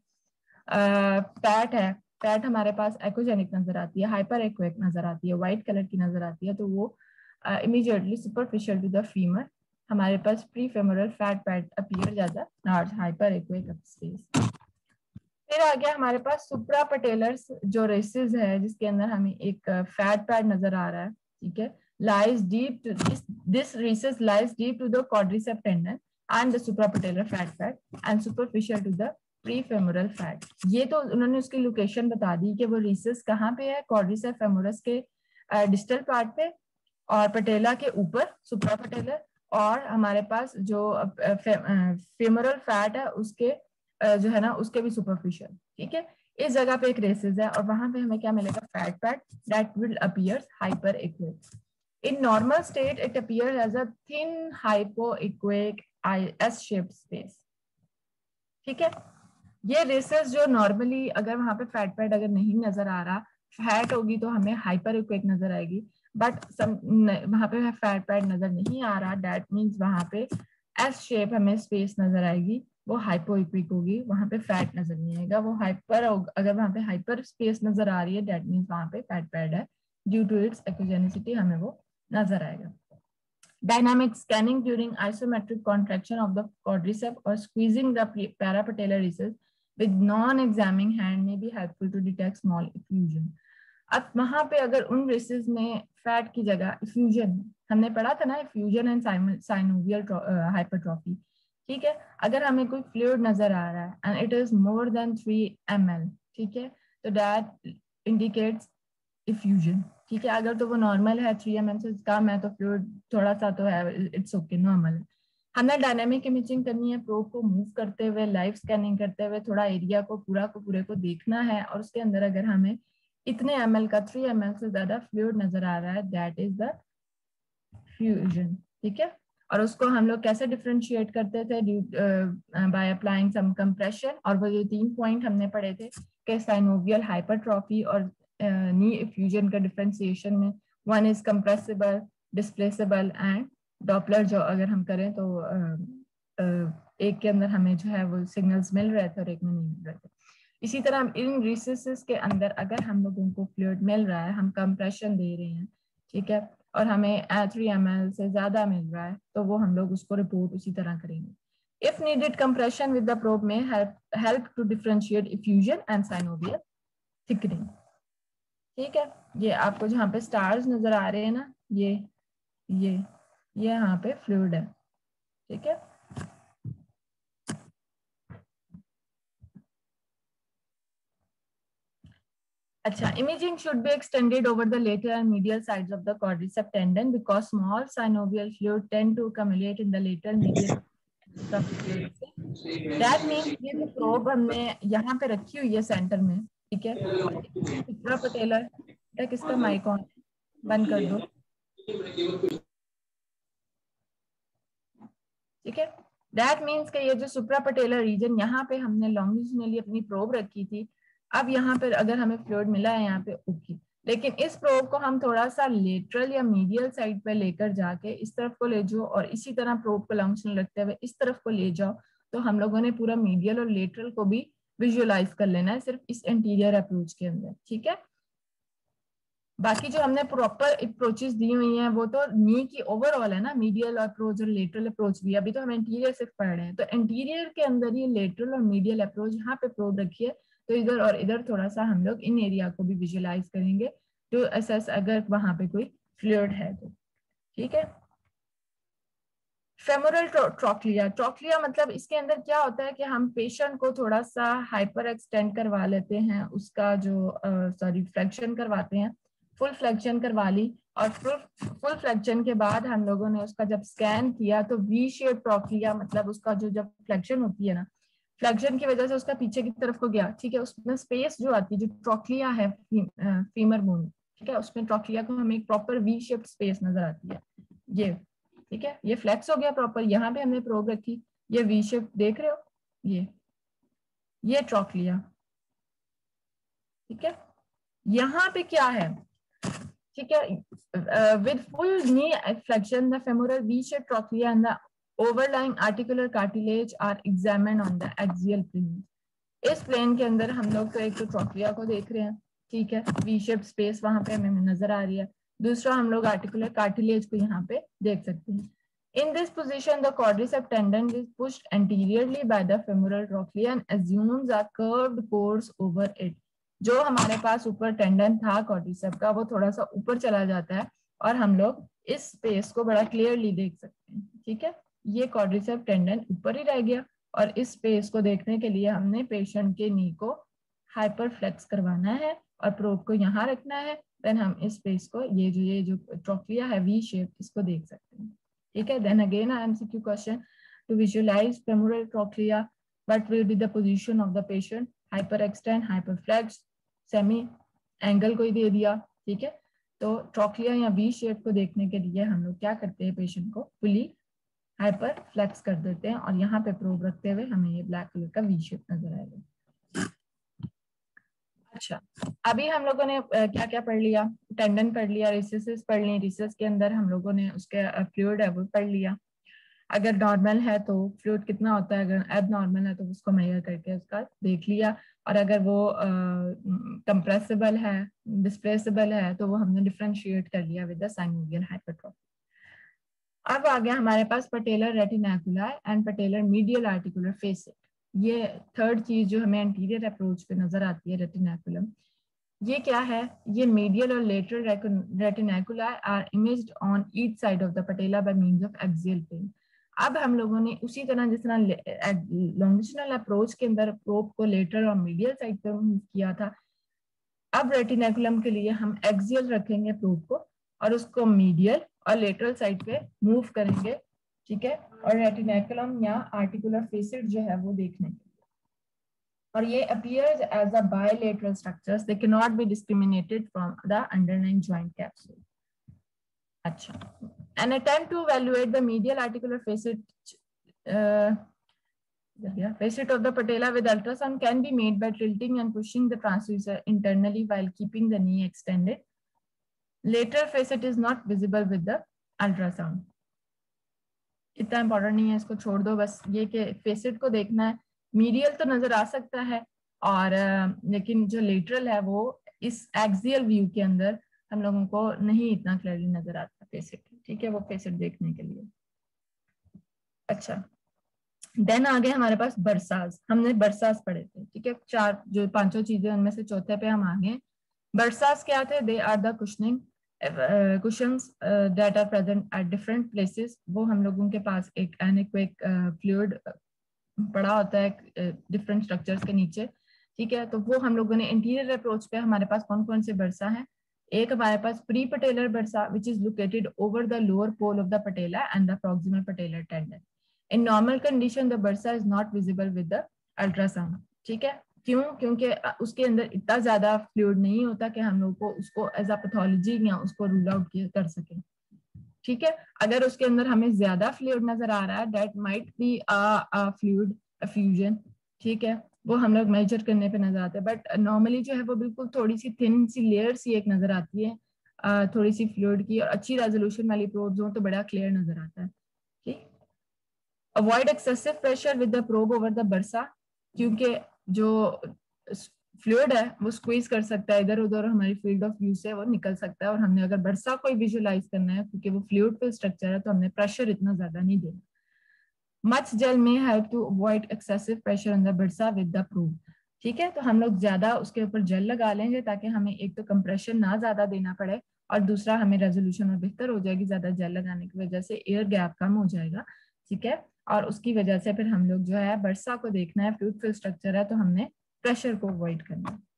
फैट है, फैट हमारे पास एक्ोजेनिक नजर आती है, हाइपर एक्वेक नजर आती है, व्हाइट कलर की नजर आती है, तो वो immediately superficial to the femur हमारे पास prefemoral fat pad appear as a large hyperechoic space. फिर आ गया हमारे पास सुप्रा पटेलर जो रेसिस है, जिसके अंदर हमें एक फैट पैड नजर आ रहा है, ठीक है, lies deep to this recess lies deep to the quadriceps tendon and the suprapatellar fat pad and superficial to the prefemoral fat। ये तो उन्होंने उसकी लोकेशन बता दी कि वो रिसेस कहाँ पे है, क्वाड्रिसेप्स फेमोरस के डिस्टल पार्ट पे और पटेला के ऊपर सुप्रापटेलर, और हमारे पास जो फेमोरल फैट है उसके जो है ना उसके भी सुपरफिशियल, ठीक है। इस जगह पे एक रेसेस है और वहां पे हमें क्या मिलेगा, fat pad that will appears hyperechoic. In normal state, it appears as a thin hypoechoic S-shaped space. ठीक है, ये रेसेस जो नॉर्मली अगर वहां पे फैट पैड अगर नहीं नजर आ रहा, फैट होगी तो हमें हाइपर इक्वेक नजर आएगी, बट वहां पे फैट पैड नजर नहीं आ रहा, दैट मीन्स वहां पे एस शेप हमें स्पेस नजर आएगी, वो हाइपो इक्विक होगी, वहां पे फैट नजर नहीं आएगा। वो हाइपर, अगर वहां पे हाइपर स्पेस नजर आ रही है दैट मीन्स वहां पे फैट पैड है, ड्यू टू इट्स एक्ोजेनिसिटी हमें वो नजर आएगा। Dynamic scanning during isometric contraction of the quadriceps or squeezing the parapatellar recess with non-examining hand may be helpful to detect small effusion। अब वहां पे अगर उन रेसेस में फैट की जगह इफ्यूजन, हमने पढ़ा था ना इफ्यूजन एंड साइनोवियल हाइपरट्रॉफी, ठीक है, अगर हमें कोई फ्लूइड नजर आ रहा है and it is more than 3 ml, ठीक है, तो दैट इंडिकेट्स इफ्यूजन। ठीक है। अगर तो वो नॉर्मल है 3 mm से कम है तो फ्लूइड थोड़ा सा तो है, इट्स ओके, नॉर्मल है। हमें डायनामिक इमेजिंग करनी है, प्रोब को मूव करते हुए, लाइव स्कैनिंग करते हुए थोड़ा एरिया को पूरे को देखना है, और उसके अंदर अगर हमें इतने ml का 3 ml से ज्यादा फ्लूइड नजर आ रहा है, दैट इज द फ्यूजन। ठीक है। और उसको हम लोग कैसे डिफरेंशिएट करते थे, बाय अप्लाइंग सम कंप्रेशन। और वो जो 3 पॉइंट हमने पढ़े थे कि साइनोवियल हाइपरट्रॉफी और नी फ्यूजन का डिफरेंशिएशन में, one is compressible, displaceable and Doppler. जो अगर हम करें तो एक के अंदर हमें जो है वो सिग्नल्स मिल रहे थे और एक में नहीं मिल रहे थे। इसी तरह इन रिसेसेस के अंदर अगर हम लोगों को फ्लूइड मिल रहा है, हम कंप्रेशन दे रहे हैं, ठीक है, और हमें 3 ml से ज्यादा मिल रहा है, तो वो हम लोग उसको रिपोर्ट उसी तरह करेंगे। If needed compression with the probe में help to differentiate effusion and synovial thickening. ठीक है। ये आपको जहाँ पे स्टार्स नजर आ रहे हैं ना, ये यहाँ पे फ्लूइड है। ठीक है। अच्छा, imaging should be extended over the lateral and medial sides of the quadriceps tendon because small synovial fluid tend to accumulate in the lateral medial that means ये जो प्रोब हमने यहाँ पे रखी हुई है सेंटर में, ठीक है, सुप्रा पटेलर, किसका माइक ऑन है, बंद कर दो। ठीक है। दैट मीन्स कि ये जो सुप्रा पटेलर रीजन, यहाँ पे हमने लॉन्गिट्यूडिनली अपनी प्रोब रखी थी। अब यहाँ पे अगर हमें फ्लूइड मिला है यहाँ पे, ओके, लेकिन इस प्रोब को हम थोड़ा सा लेटरल या मीडियल साइड पे लेकर जाके इस तरफ को ले जाओ, और इसी तरह प्रोब को लॉन्गिट्यूडिनल रखते हुए इस तरफ को ले जाओ, तो हम लोगों ने पूरा मीडियल और लेटरल को भी विजुअलाइज कर लेना है सिर्फ इस एंटीरियर अप्रोच के अंदर। ठीक है। बाकी जो हमने प्रॉपर अप्रोचेस दी हुई हैं वो तो नी की ओवरऑल है ना, मीडियल अप्रोच और लेटरल अप्रोच भी। अभी तो हम एंटीरियर सिर्फ पढ़ रहे हैं, तो एंटीरियर के अंदर ये लेटरल और मीडियल अप्रोच यहाँ पे प्रोब रखिए, तो इधर और इधर थोड़ा सा हम लोग इन एरिया को भी विजुअलाइज करेंगे टू असेस अगर वहां पे कोई फ्लूइड है तो। ठीक है। फेमोरल ट्रोक्लिया, ट्रोक्लिया मतलब इसके अंदर क्या होता है कि हम पेशेंट को थोड़ा सा हाइपर एक्सटेंड करवा लेते हैं, उसका जो फ्लेक्शन करवाते हैं, फुल फ्लेक्शन करवा ली, और फुल फ्लेक्शन के बाद हम लोगों ने उसका जब स्कैन किया तो वी शेप ट्रोक्लिया, मतलब उसका जो जब फ्लेक्शन होती है ना, फ्लेक्शन की वजह से उसका पीछे की तरफ को गया। ठीक है। उसमें स्पेस जो आती है, जो ट्रोक्लिया है फीमर बोन, ठीक है, उसमें ट्रोक्लिया को हमें एक प्रॉपर वी शेप स्पेस नजर आती है ये। ठीक है। ये फ्लेक्स हो गया प्रॉपर, यहाँ पे हमने प्रोब रखी, ये वी शेप देख रहे हो, ये ट्रोक्लिया। ठीक है। यहाँ पे क्या है, ठीक है, with full knee flexion the femoral V shape trochlea and the overlying articular cartilage are examined on the axial plane. इस प्लेन के अंदर हम लोग तो एक तो ट्रोक्लिया को देख रहे हैं, ठीक है, वी शेप स्पेस वहां पे हमें नजर आ रही है। दूसरा हम लोग आर्टिकुलर कार्टिलेज को यहाँ पे देख सकते हैं। In this position, the quadriceps tendon is pushed anteriorly by the femoral trochlea and assumes a curved course over it. जो हमारे पास ऊपर टेंडन था क्वाड्रिसेप का, वो थोड़ा सा ऊपर चला जाता है और हम लोग इस स्पेस को बड़ा क्लियरली देख सकते हैं। ठीक है। ये क्वाड्रिसेप टेंडन ऊपर ही रह गया, और इस स्पेस को देखने के लिए हमने पेशेंट के नी को हाइपर फ्लेक्स करवाना है और प्रोब को यहाँ रखना है, देन हम इस स्पेस को, ये जो ट्रोक्लिया है वी शेप, इसको देख सकते हैं। ठीक है। Then again a MCQ question, to visualize femoral trochlea, what will be the position of the patient, hyperextend, hyperflex, semi, angle कोई दे दिया। ठीक है। तो ट्रोक्लिया या वी शेप को देखने के लिए हम लोग क्या करते हैं, पेशेंट को फुली हाइपर फ्लेक्स कर देते हैं, और यहाँ पे प्रोब रखते हुए हमें ये ब्लैक कलर का वी शेप नजर आएगा। अच्छा, अभी हम लोगों ने क्या क्या पढ़ लिया, टेंडन पढ़ लिया, रिसेस पढ़ ली, रिसेस के अंदर हम लोगों ने उसके फ्लूइड है वो पढ़ लिया। अगर नॉर्मल है तो फ्लूइड कितना होता है, अगर एब नॉर्मल है तो उसको मेजर करके उसका देख लिया, और अगर वो कंप्रेसिबल है, डिस्प्लेसेबल है, तो वो हमने डिफरेंशिएट कर लिया विद द साइनोवियल हाइपरट्रॉफी। अब आ गया हमारे पास patellar retinacula and patellar medial articular facet. ये थर्ड चीज जो हमें एंटीरियर अप्रोच पे नजर आती है, रेटिनाकुलम। ये क्या है, ये मीडियल और lateral retinacula are imaged on each side of the patella by means of axial plane. अब हम लोगों ने उसी तरह जिस तरह लॉन्गिट्यूडिनल अप्रोच के अंदर प्रोब को लेटरल और मीडियल साइड पर मूव किया था, अब रेटिनेकुलम के लिए हम एक्सियल रखेंगे प्रोब को और उसको मीडियल और लेटरल साइड पे मूव करेंगे, ठीक है, और रेटिनेकुलम या आर्टिकुलर फेसिड जो है वो देखने के, और ये appears as a bilateral structures, they cannot be discriminated from the underlying joint capsule. अच्छा, an attempt to evaluate the medial articular facet facet of the patella with ultrasound can be made by tilting and pushing the transducer internally while keeping the knee extended. Lateral facet is not visible with the ultrasound. इतना important नहीं है, इसको छोड़ दो, बस ये कि facet को देखना है, मीडियल तो नजर आ सकता है और लेकिन जो लेटरल है वो इस एक्सियल व्यू के अंदर हम लोगों को नहीं इतना क्लियरली नजर आता फेसेट, ठीक है, वो फेसेट देखने के लिए। अच्छा, देन आगे हमारे पास बरसास, हमने बरसास पढ़े थे, ठीक है, चार जो पांचों चीजें उनमें से चौथे पे हम आ गए। बरसास क्या थे? They are the cushioning cushions that are present at different places. वो हम लोगों के पास एक एनेक्विक फ्लूइड पड़ा होता है डिफरेंट स्ट्रक्चर्स के नीचे, ठीक है, तो वो हम लोगों ने इंटीरियर अप्रोच पे हमारे पास कौन कौन से बरसा हैं? एक हमारे पास prepatellar bursa which is located over the lower pole of the patella and the proximal patellar tendon. In normal condition the bursa is not visible with the ultrasound, ठीक है, क्यों? क्योंकि उसके अंदर इतना ज्यादा फ्लूइड नहीं होता कि हम लोग को उसको एज अ पैथोलॉजी या उसको रूल आउट कर सके, ठीक है। अगर उसके अंदर हमें ज्यादा फ्लूइड नजर आ रहा है, that might be a fluid effusion, ठीक है, वो हम लोग मेजर करने पे नजर आते हैं, बट नॉर्मली जो है वो बिल्कुल थोड़ी सी थिन सी लेयर सी एक नजर आती है थोड़ी सी फ्लूइड की, और अच्छी रेजोल्यूशन वाली प्रोब्स हो तो बड़ा क्लियर नजर आता है, ठीक। Avoid excessive pressure with the probe over the bursa, क्योंकि जो फ्लूइड है वो स्क्वीज कर सकता है इधर उधर, हमारी फील्ड ऑफ व्यू से वो निकल सकता है, और हमने अगर बरसा कोई विजुअलाइज करना है क्योंकि वो फ्लूइड पे स्ट्रक्चर है तो हमने प्रेशर इतना ज्यादा नहीं देना। मच जेल में help to avoid excessive pressure on the bursa with the probe, ठीक है, तो हम लोग ज्यादा उसके ऊपर जेल लगा लेंगे ताकि हमें एक तो कंप्रेशन ना ज्यादा देना पड़े और दूसरा हमें रेजोल्यूशन और बेहतर हो जाएगी, ज्यादा जेल लगाने की वजह से एयर गैप कम हो जाएगा, ठीक है, और उसकी वजह से फिर हम लोग जो है बरसा को देखना है, फ्लूइड फिल स्ट्रक्चर है तो हमने प्रेशर को अवॉइड करना है।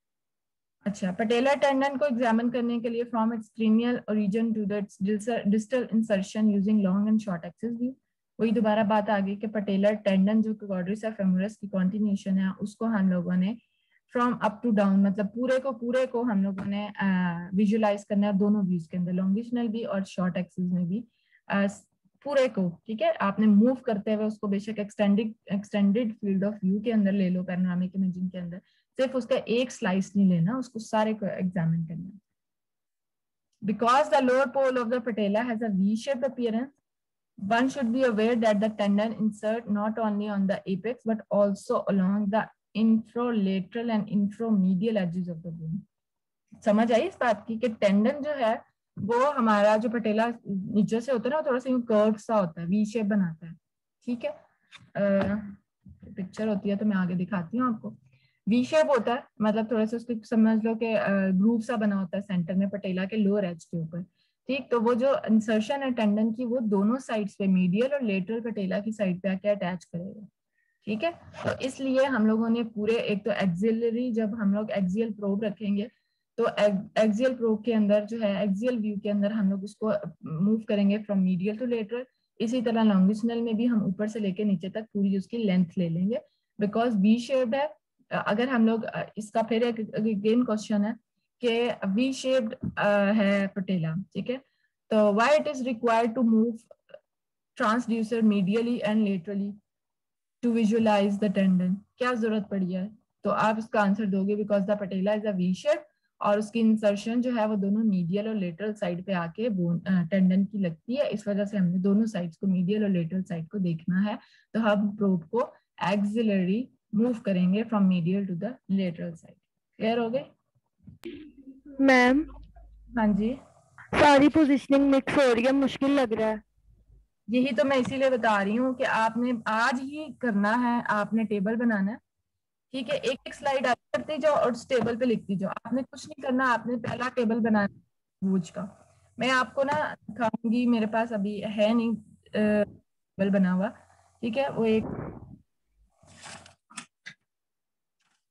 अच्छा, पटेला टेंडन को एग्जामिन करने के लिए from its cranial origin to that's distal insertion using long and short axis view. वही दोबारा बात आ गई कि पटेलर टेंडन जो क्वाड्रिसेप्स फेमोरस की कॉन्टिन्यूशन है उसको हम लोगों ने फ्रॉम अप टू डाउन, मतलब पूरे को हम लोगों ने विजुअलाइज करना है दोनों व्यूज के अंदर, लॉन्गिशनल भी और शॉर्ट एक्सिस में भी, पूरे को, ठीक है, आपने मूव करते हुए उसको बेशक एक्सटेंडेड फील्ड ऑफ व्यू के अंदर ले लो, पैनोरामिक इमेजिंग के अंदर, सिर्फ उसका एक स्लाइस नहीं लेना, उसको सारे को एग्जामिन करना। Because the lower pole of the patella has a V-shaped appearance, one should be aware that the tendon insert not only on the apex but also along the infralateral and inframedial edges of the bone. समझ आई इस बात की कि tendon जो है वो हमारा जो पटेला नीचे से होता है ना, थोड़ा सा कर्व सा होता है, वी शेप बनाता है, ठीक है, पिक्चर होती है तो मैं आगे दिखाती हूँ आपको। वी शेप होता है मतलब थोड़ा सा उसको समझ लो कि ग्रूव सा बना होता है सेंटर में पटेला के लोअर एज के ऊपर, ठीक, तो वो जो इंसर्शन है टेंडन की वो दोनों साइड्स पे, मीडियल और लेटरल पटेला की साइड पे आके अटैच करेगा, ठीक है, तो इसलिए हम लोगों ने पूरे, एक तो एक्सिलरी, जब हम लोग एक्सियल प्रोब रखेंगे तो एक्सियल प्रोब के अंदर जो है एक्सियल व्यू के अंदर हम लोग उसको मूव करेंगे फ्रॉम मीडियल टू लेटरल, इसी तरह लॉन्गिशनल में भी हम ऊपर से लेके नीचे तक पूरी उसकी लेंथ ले लेंगे बिकॉज वी शेप्ड है। अगर हम लोग इसका फिर एक अगेन क्वेश्चन है कि वी शेप्ड है पटेला, ठीक है, तो why it is required to move transducer medially and laterally to visualise the tendon, क्या जरूरत पड़ी है? तो आप इसका आंसर दोगे because the patella is a V shape और उसकी इंसर्शन जो है वो दोनों मीडियल और लेटरल साइड पे आके टेंडन की लगती है, इस वजह से हमने दोनों साइड्स को, मीडियल और लेटरल साइड को देखना है, तो हम प्रोब को एक्सिलरी मूव करेंगे from medial to the lateral side. Clear हो गई मैम? हाँ जी, सारी पोजीशनिंग मिक्स हो रही है, मुश्किल लग रहा है। यही तो मैं इसीलिए बता रही हूँ कि आपने आज ही करना है, आपने टेबल बनाना है, ठीक है, एक एक स्लाइड आप करते जाओ और उस टेबल पे लिखती जाओ, आपने कुछ नहीं करना, आपने पहला टेबल बनाना भूज का, मैं आपको ना दिखाऊंगी, मेरे पास अभी है नहीं टेबल बना हुआ, ठीक है, वो एक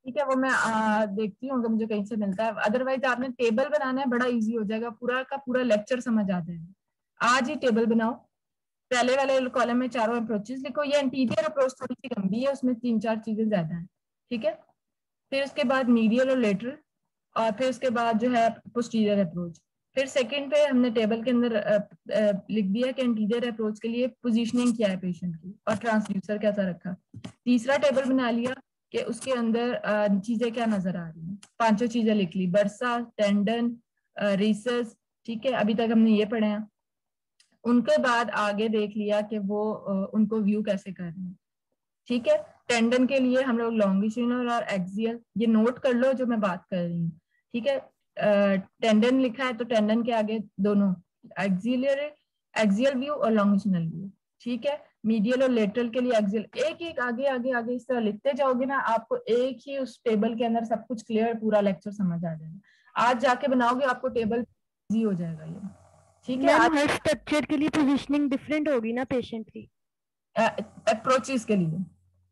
ठीक है, वो मैं देखती हूँ अगर मुझे कहीं से मिलता है, अदरवाइज आपने टेबल बनाना है, बड़ा इजी हो जाएगा, पूरा का पूरा लेक्चर समझ आ जाएगा। आज ही टेबल बनाओ, पहले वाले कॉलम में चारों अप्रोचेस लिखो। ये एंटीरियर अप्रोच थोड़ी सी लंबी है, उसमें 3-4 चीजें ज्यादा है, ठीक है। फिर उसके बाद मीडियल और लेटरल, और फिर उसके बाद जो है पोस्टीरियर अप्रोच। फिर सेकंड पे हमने टेबल के अंदर लिख दिया कि एंटीरियर अप्रोच के लिए पोजीशनिंग क्या है पेशेंट की, और ट्रांसड्यूसर कैसा रखा। तीसरा टेबल बना लिया कि उसके अंदर चीजें क्या नजर आ रही हैं, 5 चीजें लिख ली, बर्सा, टेंडन, रीसस, ठीक है, अभी तक हमने ये पढ़े हैं। उनके बाद आगे देख लिया कि वो उनको व्यू कैसे कर रहे हैं, ठीक है। टेंडन के लिए हम लोग लॉन्गिट्यूडिनल और एक्सियल, ये नोट कर लो जो मैं बात कर रही हूँ, ठीक है। टेंडन लिखा है तो टेंडन के आगे दोनों एक्सिलरी, एक्सियल व्यू और लॉन्गिट्यूडिनल व्यू, ठीक है। मीडियल और लेटरल के लिए एक्सियल, एक एक आगे आगे आगे इस तरह लिखते जाओगे ना, आपको एक ही उस टेबल के अंदर सब कुछ क्लियर, पूरा लेक्चर समझ आ जाएगा। आज जाके बनाओगे आपको टेबल इजी हो जाएगा ये, ठीक है। मैम आज हर स्ट्रक्चर के लिए पोजीशनिंग डिफरेंट होगी ना पेशेंट की? अप्रोचेस के लिए,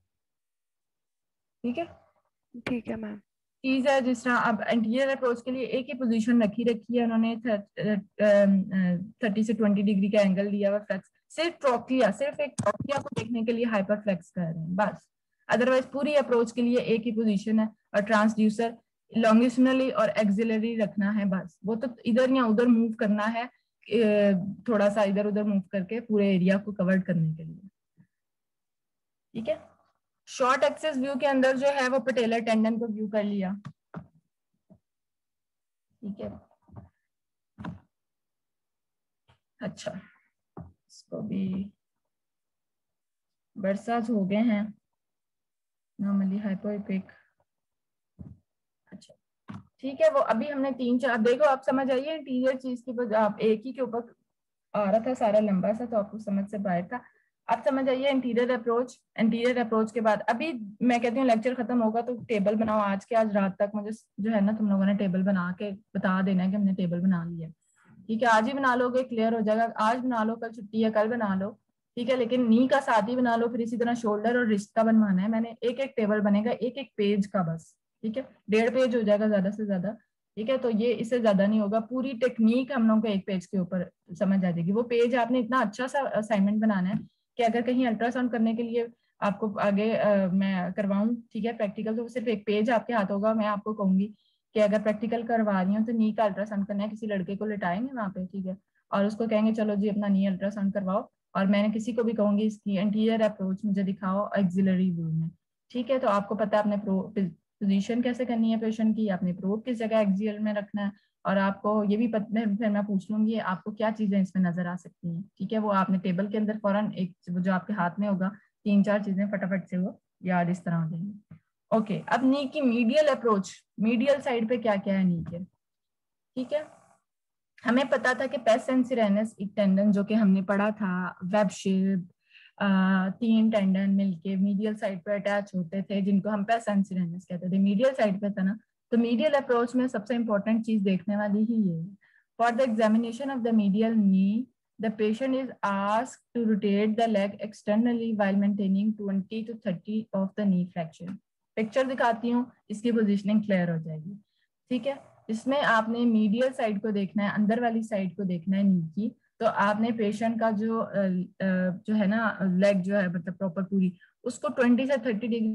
ठीक है। ठीक है मैम। चीज है जिस तरह अब एंटीरियर अप्रोच के लिए एक ही पोजीशन रखी है उन्होंने, 30 से 20 डिग्री का एंगल दिया हुआ, फ्लेक्स, सिर्फ ट्रोकिया, सिर्फ एक ट्रोकिया को देखने के लिए हाइपर फ्लेक्स कर रहे हैं बस। अदरवाइज पूरी अप्रोच के लिए एक ही पोजीशन है, और ट्रांसड्यूसर लॉन्गिट्यूडिनली और एक्सिलरी रखना है बस। वो तो इधर या उधर मूव करना है, थोड़ा सा इधर उधर मूव करके पूरे एरिया को कवर करने के लिए, ठीक है। शॉर्ट एक्सेस व्यू के अंदर जो है वो पटेलर टेंडन को व्यू कर लिया, ठीक है। अच्छा, इसको भी बरसात हो गए हैं नॉर्मली हाइपोइपिक। अच्छा, ठीक है, वो अभी हमने 3-4 देखो, आप समझ आइए इंटीरियर चीज की, आप एक ही के ऊपर आ रहा था सारा लंबा सा, तो आपको समझ से बाहर था। आप समझ आइए इंटीरियर अप्रोच। इंटीरियर अप्रोच के बाद अभी मैं कहती हूँ लेक्चर खत्म होगा तो टेबल बनाओ, आज के आज रात तक मुझे जो है ना तुम लोगों ने टेबल बना के बता देना है कि हमने टेबल बना लिया, ठीक है। आज ही बना लोगे क्लियर हो जाएगा, आज बना लो, कल छुट्टी है कल बना लो, ठीक है। लेकिन नी का साथ ही बना लो, फिर इसी तरह शोल्डर और रिस्ट का बनवाना है मैंने, एक एक टेबल बनेगा, एक एक पेज का बस, ठीक है। 1.5 पेज हो जाएगा ज्यादा से ज्यादा, ठीक है। तो ये इससे ज्यादा नहीं होगा, पूरी टेक्निक हम लोगों को एक पेज के ऊपर समझ आ जाएगी। वो पेज आपने इतना अच्छा सा असाइनमेंट बनाना है कि अगर कहीं अल्ट्रासाउंड करने के लिए आपको आगे मैं करवाऊं, ठीक है, प्रैक्टिकल, तो सिर्फ एक पेज आपके हाथ होगा। मैं आपको कहूंगी कि अगर प्रैक्टिकल करवा रही हूँ तो नी का अल्ट्रासाउंड करना है, किसी लड़के को लिटाएंगे वहां पे, ठीक है, और उसको कहेंगे चलो जी अपना नी अल्ट्रासाउंड करवाओ, और मैंने किसी को भी कहूंगी इसकी एंटीरियर अप्रोच मुझे दिखाओ एक्सिलरी व्यू में, ठीक है। तो आपको पता है आपने पोजीशन कैसे करनी है पेशेंट की, आपने प्रोब किस जगह एक्सियल में रखना है, और आपको ये भी फिर मैं पूछ लूंगी आपको क्या चीजें इसमें नजर आ सकती हैं, ठीक है। वो आपने टेबल के अंदर फौरन एक जो आपके हाथ में होगा 3-4 चीजें फटाफट से वो याद इस तरह हो जाएंगी। ओके, अब नी की मीडियल अप्रोच, मीडियल साइड पे क्या क्या है नी के, ठीक है। हमें पता था कि पेस सेंसिरेनस एक टेंडन जो कि हमने पढ़ा था, वेब शेप, 3 टेंडन मिलके मीडियल साइड पे अटैच होते थे जिनको हम पेस सेंसिरेनस कहते थे, मीडियल साइड पे था ना। तो मीडियल अप्रोच में सबसे इंपॉर्टेंट चीज देखने वाली ही ये है। For the examination of the medial knee, the patient is asked to rotate the leg externally while maintaining 20 to 30 of the knee flexion। Picture दिखाती हूँ, इसकी पोजीशनिंग क्लियर हो जाएगी, ठीक है। इसमें आपने मीडियल साइड को देखना है, अंदर वाली साइड को देखना है नी की। तो आपने पेशेंट का जो है ना लेग जो है मतलब प्रॉपर पूरी, उसको 20 से 30 degree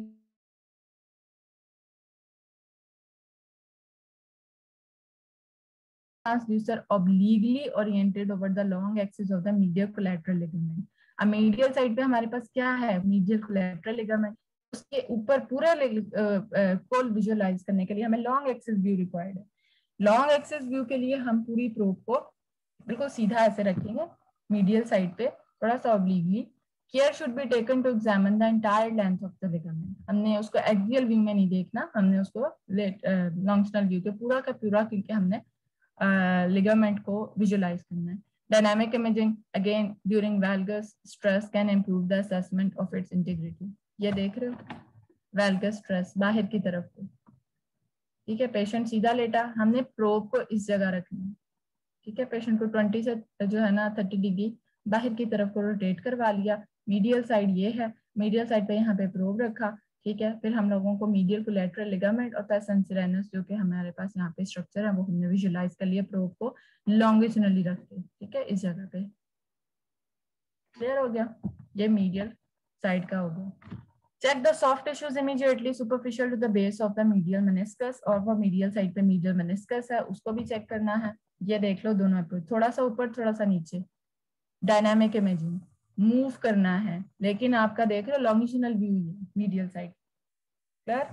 transducer obliquely oriented over the long axis of the medial collateral ligament। अब मीडियल साइड पे हमारे पास क्या है, मीडियल कोलैटरल लिगामेंट, उसके ऊपर पूरे को विजुअलाइज करने के लिए हमें लॉन्ग एक्सिस व्यू रिक्वायर्ड है। लॉन्ग एक्सिस व्यू के लिए हम पूरी प्रोब को बिल्कुल सीधा ऐसे रखेंगे मीडियल साइड पे, थोड़ा सा obliquely. Care should be taken to examine the entire length of the ligament. हमने उसको एक्सियल व्यू में नहीं देखना, हमने उसको लॉन्गिट्यूडिनल व्यू के पूरा का पूरा, क्योंकि हमने लिगामेंट को विजुअलाइज करना है। Dynamic imaging again during valgus stress can improve the assessment of its integrity. ये देख रहे हो वैल्गस स्ट्रेस बाहर की तरफ को, ठीक है। पेशेंट सीधा लेटा, हमने प्रोब को इस जगह रखना है, ठीक है। पेशेंट को 20 से जो है ना 30 डिग्री बाहर की तरफ को रोटेट करवा लिया। मीडियल साइड ये है, मीडियल साइड पे यहाँ पे प्रोब रखा, ठीक है। फिर हम लोगों को मीडियल कोलैटरल लिगामेंट और पेस सेंसिरेनस जो कि हमारे पास यहाँ पे स्ट्रक्चर है वो हमने विजुलाइज कर लिया प्रोब को लॉन्गिट्यूडनली रख के, ठीक है, इस जगह पे। क्लियर हो गया, ये मीडियल साइड का हो गया। Check the soft tissues immediately superficial to the base of the medial meniscus, और वो मीडियल साइड पे मीडियल मेनिस्कस है उसको भी चेक करना है। ये देख लो दोनों अप्रोच, थोड़ा सा ऊपर थोड़ा सा नीचे, डायनामिक इमेजिंग मूव करना है, लेकिन आपका देख लो लॉन्गिट्यूडनल व्यू है मीडियल साइड। क्लियर,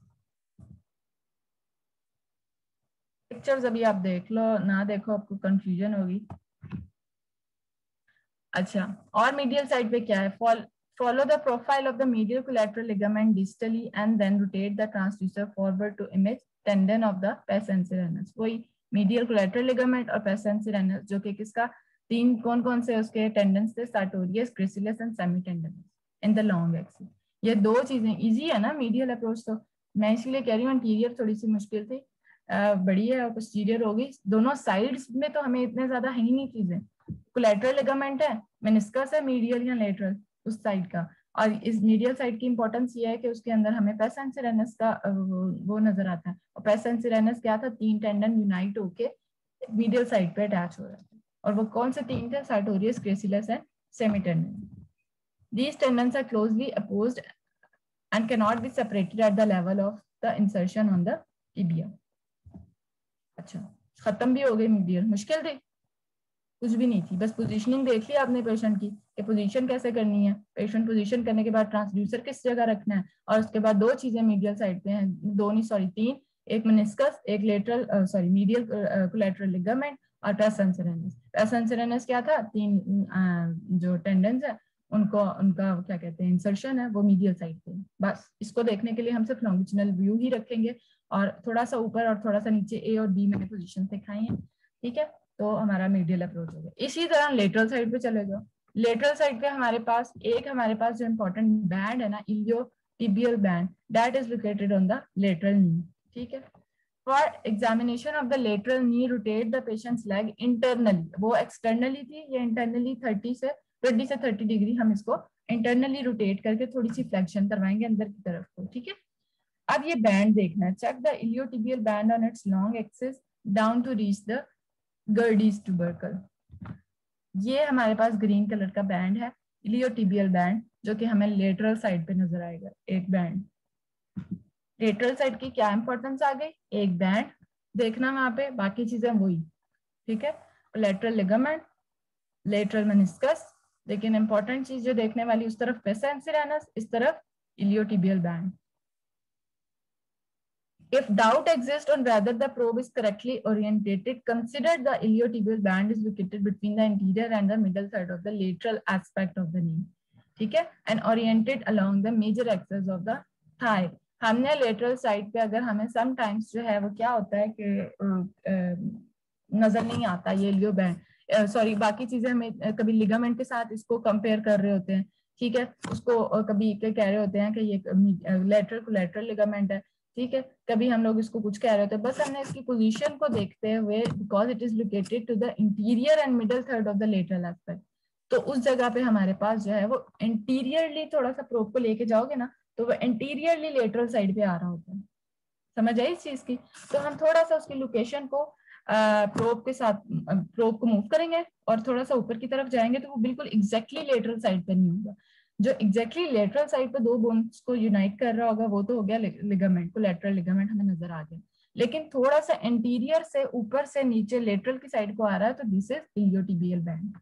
पिक्चर्स अभी आप देख लो, ना देखो आपको कंफ्यूजन होगी। अच्छा, और मीडियल साइड पे क्या है, follow the profile of the medial collateral ligament distally and then rotate the transducer forward to image tendon of the pes sensiranus। वही medial collateral ligament और pes sensiranus जो कि किसका तीन कौन कौन से उसके टेंडेंस थे, sartorius, gracilis and semitendinous in the long axis। ये दो चीजें इजी है ना मीडियल अप्रोच, तो मैं इसलिए कह रही हूँ इंटीरियर थोड़ी सी मुश्किल थी, बड़ी है, और पोस्टीरियर होगी। दोनों साइड्स में तो हमें इतने ज्यादा है ही नहीं चीजें, कोलैटरल लिगामेंट है, मेनिस्कस है मीडियल या लेटरल उस साइड का, और इस मीडियल साइड की इंपॉर्टेंस ये है कि उसके अंदर हमें पेस सेंसिरेनस का वो नजर आता है। और पेस सेंसिरेनस क्या था, तीन टेंडन यूनाइट होके मीडियल साइड पे अटैच हो रहे थे, और वो कौन से तीन थे, sartorius, gracilis and semitendinous। These tendons are closely opposed and cannot be separated at the level of the insertion on the tibia। अच्छा, खत्म भी हो गई मीडियल, मुश्किल थी कुछ भी नहीं थी, बस पोजीशनिंग देख ली आपने पेशेंट की कि पोजीशन कैसे करनी है, पेशेंट पोजीशन करने के बाद ट्रांसड्यूसर किस जगह रखना है, और उसके बाद दो चीजें मीडियल साइड पे हैं, दो नहीं सॉरी तीन, एक मेनिस्कस, एक lateral sorry medial collateral ligament और पेस सेंसिरेनस। पेस सेंसिरेनस क्या था, तीन जो टेंडेंस है उनको उनका क्या कहते हैं इंसर्शन है वो मीडियल साइड पे। बस इसको देखने के लिए हम सिर्फ लॉन्गिट्यूडनल व्यू ही रखेंगे, और थोड़ा सा ऊपर और थोड़ा सा नीचे ए और बी मैंने पोजीशन दिखाई है, ठीक है। तो हमारा मीडियल अप्रोच हो गया। इसी तरह लेटरल साइड पे चले जाओ, लेटरल साइड पे हमारे पास जो इंपॉर्टेंट बैंड है ना, iliotibial band, that is located on the lateral knee, ठीक है। For examination of the lateral knee rotate the patient's leg internally, वो एक्सटर्नली थी, ये इंटरनली 20 से 30 डिग्री हम इसको इंटरनली रोटेट करके थोड़ी सी फ्लेक्शन करवाएंगे अंदर की तरफ को, ठीक है। अब ये बैंड देखना है, check the iliotibial band on its long axis down to reach the Gerdy's tubercle. ये हमारे पास ग्रीन कलर का बैंड है, इलियोटिबियल बैंड, जो कि हमें लेटरल साइड पे नजर आएगा। एक बैंड, लेटरल साइड की क्या इंपॉर्टेंस आ गई, एक बैंड देखना वहां पे, बाकी चीजें वही, ठीक है। लेटरल लिगामेंट, लेटरल मेनिस्कस, लेकिन इंपॉर्टेंट चीज जो देखने वाली उस तरफ पेस सेंसिरेनस, इस तरफ iliotibial band. If doubt exists on whether the probe is correctly orientated, consider the iliotibial band is located between the anterior and the middle side of the lateral aspect of the knee, ठीक है, and oriented along the major axis of the thigh। हमने lateral side पे अगर हमें sometimes जो है वो क्या होता है कि नजर नहीं आता ये लियो बैंड, सॉरी बाकी चीजें हमें कभी लिगामेंट के साथ इसको कंपेयर कर रहे होते हैं, ठीक है, उसको कभी कह रहे होते हैं कि ये लेटरल कोलैटरल लिगामेंट है, ठीक है, कभी हम लोग इसको कुछ कह रहे होते हैं, बस हमने इसकी पोजीशन को देखते हुए, because it is located to the interior and middle third of the lateral aspect, तो उस जगह पे हमारे पास जो है वो इंटीरियरली थोड़ा सा प्रोब को लेके जाओगे ना तो वो इंटीरियरली लेटरल साइड पे आ रहा होता है, समझ आई इस चीज की। तो हम थोड़ा सा उसकी लोकेशन को प्रोब के साथ प्रोब को मूव करेंगे और थोड़ा सा ऊपर की तरफ जाएंगे तो वो बिल्कुल एग्जैक्टली लेटरल साइड पे नहीं होगा, जो एग्जैक्टली लेटरल साइड पे दो बोन्स को यूनाइट कर रहा होगा वो तो हो गया लिगामेंट, कोलैटरल लिगामेंट हमें नजर आ गया, लेकिन थोड़ा सा इंटीरियर से ऊपर से नीचे लेटरल की साइड को आ रहा है तो this is iliotibial band.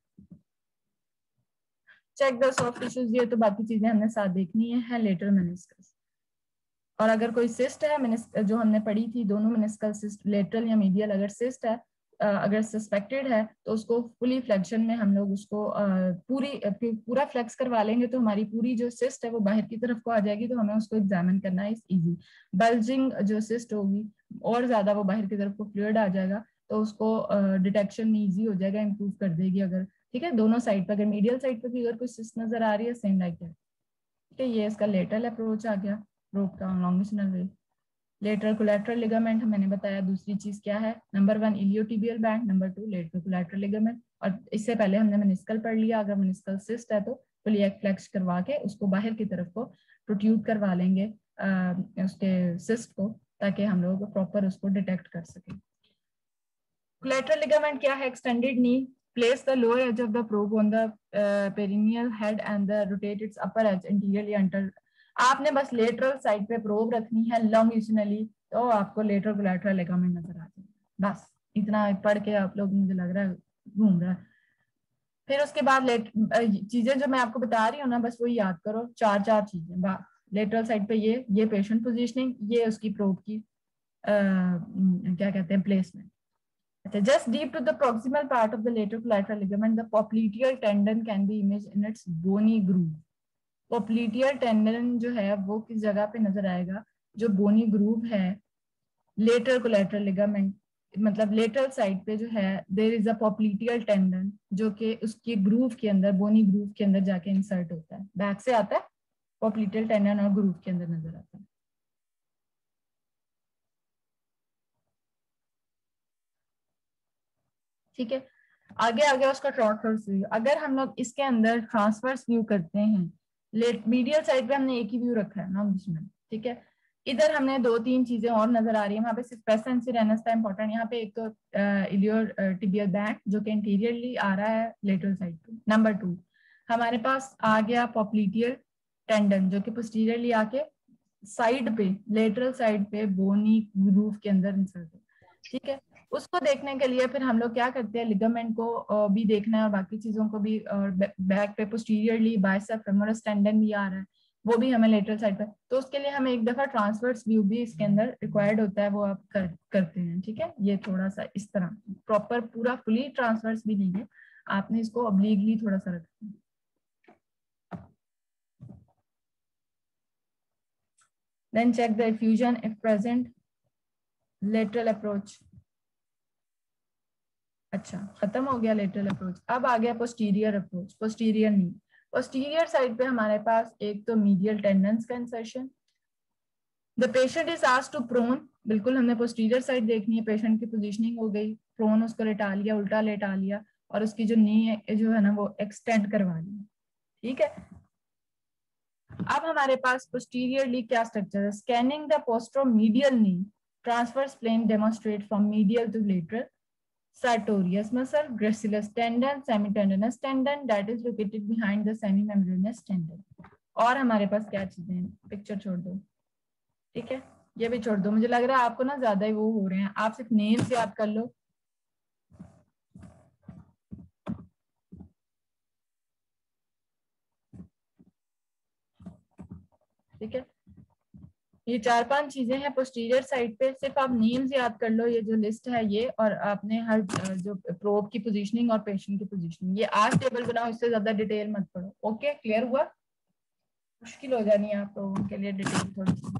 Check the soft tissues, ये तो बाकी चीजें हमने साथ देखनी है लेटरल मेनिस्कस, और अगर कोई सिस्ट है जो हमने पढ़ी थी दोनों मेनिस्कल सिस्ट, लेटरल या मीडियल, अगर सिस्ट है अगर सस्पेक्टेड है तो उसको फुली फ्लेक्शन में हम लोग उसको पूरा फ्लेक्स करवा लेंगे तो हमारी पूरी जो सिस्ट है वो बाहर की तरफ को आ जाएगी, तो हमें उसको एग्जामिन करना है इजी। बल्जिंग जो सिस्ट होगी और ज्यादा वो बाहर की तरफ को फ्लूइड आ जाएगा तो उसको डिटेक्शन में इजी हो जाएगा, इम्प्रूव कर देगी अगर, ठीक है, दोनों साइड पर, अगर मीडियल साइड पर भी अगर कोई सिस्ट नजर आ रही है सेम लाइक दैट, ठीक है। ये इसका लेटरल अप्रोच आ गया, प्रोब का longitudinal way. Lateral collateral ligament मैंने बताया, दूसरी चीज क्या है, number 1 iliotibial band, number 2 lateral collateral ligament, और इससे पहले हमने मेनिस्कल पढ़ लिया, अगर मेनिस्कल सिस्ट है तो इलियक फ्लेक्स करवा के उसको बाहर की तरफ को प्रोट्यूड करवा लेंगे उसके सिस्ट को, ताकि हम लोग प्रॉपर उसको डिटेक्ट कर सकें। कोलैटरल लिगामेंट क्या है? Extended knee, place the lower edge of the probe on the perineal head and the rotate its upper edge anteriorly until, आपने बस लेटरल साइड पे प्रोब रखनी है लॉन्गिट्यूडनली, तो आपको लेटरल कोलैटरल लिगामेंट नजर आ जाएगा। बस इतना पढ़ के आप लोग, मुझे लग रहा है घूम रहा है। फिर उसके बाद चीजें जो मैं आपको बता रही हूँ ना, बस वही याद करो, चार चीजें बस। लेटरल साइड पे ये पेशेंट पोजीशनिंग, ये उसकी प्रोब की क्या कहते हैं, placement. Just deep to the proximal part of the lateral collateral ligament, the popliteal tendon can be imaged in its bony groove. Popliteal tendon जो है वो किस जगह पे नजर आएगा? जो bony groove है lateral collateral ligament, मतलब lateral side पे जो है there is a popliteal tendon जो कि उसके groove के अंदर, bony groove के अंदर जाके insert होता है। बैक से आता है popliteal tendon और groove के अंदर नजर आता है। ठीक है, आगे आ गया उसका ट्रांसवर्स व्यू। अगर हम लोग इसके अंदर ट्रांसवर्स व्यू करते हैं, मीडियल साइड पे हमने एक ही व्यू रखा है ना इसमें, ठीक है। इधर हमने 2-3 चीजें और नजर आ रही है, वहां पे सिर्फ प्रेसेंसी रहना था इंपॉर्टेंट। यहाँ पे एक तो इलियर टिबियल बैंड जो कि इंटीरियरली आ रहा है लेटरल साइड पे। नंबर 2 हमारे पास आ गया पॉप्लीटियल टेंडन जो कि पोस्टीरियरली आके साइड पे, लेटरल साइड पे बोनी ग्रूव के अंदर इंसर्ट है, ठीक है। उसको देखने के लिए फिर हम लोग क्या करते हैं, लिगामेंट को भी देखना है और बाकी चीजों को भी, और बैक पे पोस्टीरियरली बाइसेप्स फेमोरस टेंडन भी आ रहा है, वो भी हमें लेटरल साइड पे, तो उसके लिए हमें एक दफा ट्रांसवर्स व्यू भी इसके अंदर रिक्वायर्ड होता है, वो आप करते हैं, ठीक है। ये थोड़ा सा इस तरह प्रॉपर पूरा फुली ट्रांसवर्स भी नहीं है, आपने इसको ऑब्लिकली थोड़ा सा रखना है। Then check the effusion if present. Lateral approach. अच्छा, खत्म हो गया लेटरल अप्रोच। अब आ गया पोस्टीरियर अप्रोच। पोस्टीरियर नहीं, पोस्टीरियर साइड पे हमारे पास एक तो मीडियल टेंडेंस का insertion. The patient is asked to prone, बिल्कुल हमने पोस्टीरियर साइड देखनी है, पेशेंट की पोजीशनिंग हो गई, प्रोन उसको लेटा लिया, उल्टा लेटा लिया, और उसकी जो नी है जो है ना वो एक्सटेंड करवा ली, ठीक है। अब हमारे पास पोस्टीरियरली क्या स्ट्रक्चर है? Scanning the posteromedial knee, transverse plane demonstrate from medial to lateral, sartorius muscle, gracilis tendon, semitendinous tendon that is located behind the semimembranous tendon। और हमारे पास क्या चीजें हैं? पिक्चर छोड़ दो, ठीक है, ये भी छोड़ दो, मुझे लग रहा है आपको ना ज्यादा ही वो हो रहे हैं, आप सिर्फ नेम्स याद कर लो। ठीक है, ये 4-5 चीजें हैं पोस्टीरियर साइड पे, सिर्फ आप नेम्स याद कर लो, ये जो लिस्ट है ये, और आपने हर जो प्रोब की पोजीशनिंग और पेशेंट की पोजीशनिंग, ये आज टेबल बनाओ, इससे ज्यादा डिटेल मत पढ़ो। ओके, क्लियर हुआ? मुश्किल हो जानी है आप लोगों के लिए डिटेल थोड़ी सी,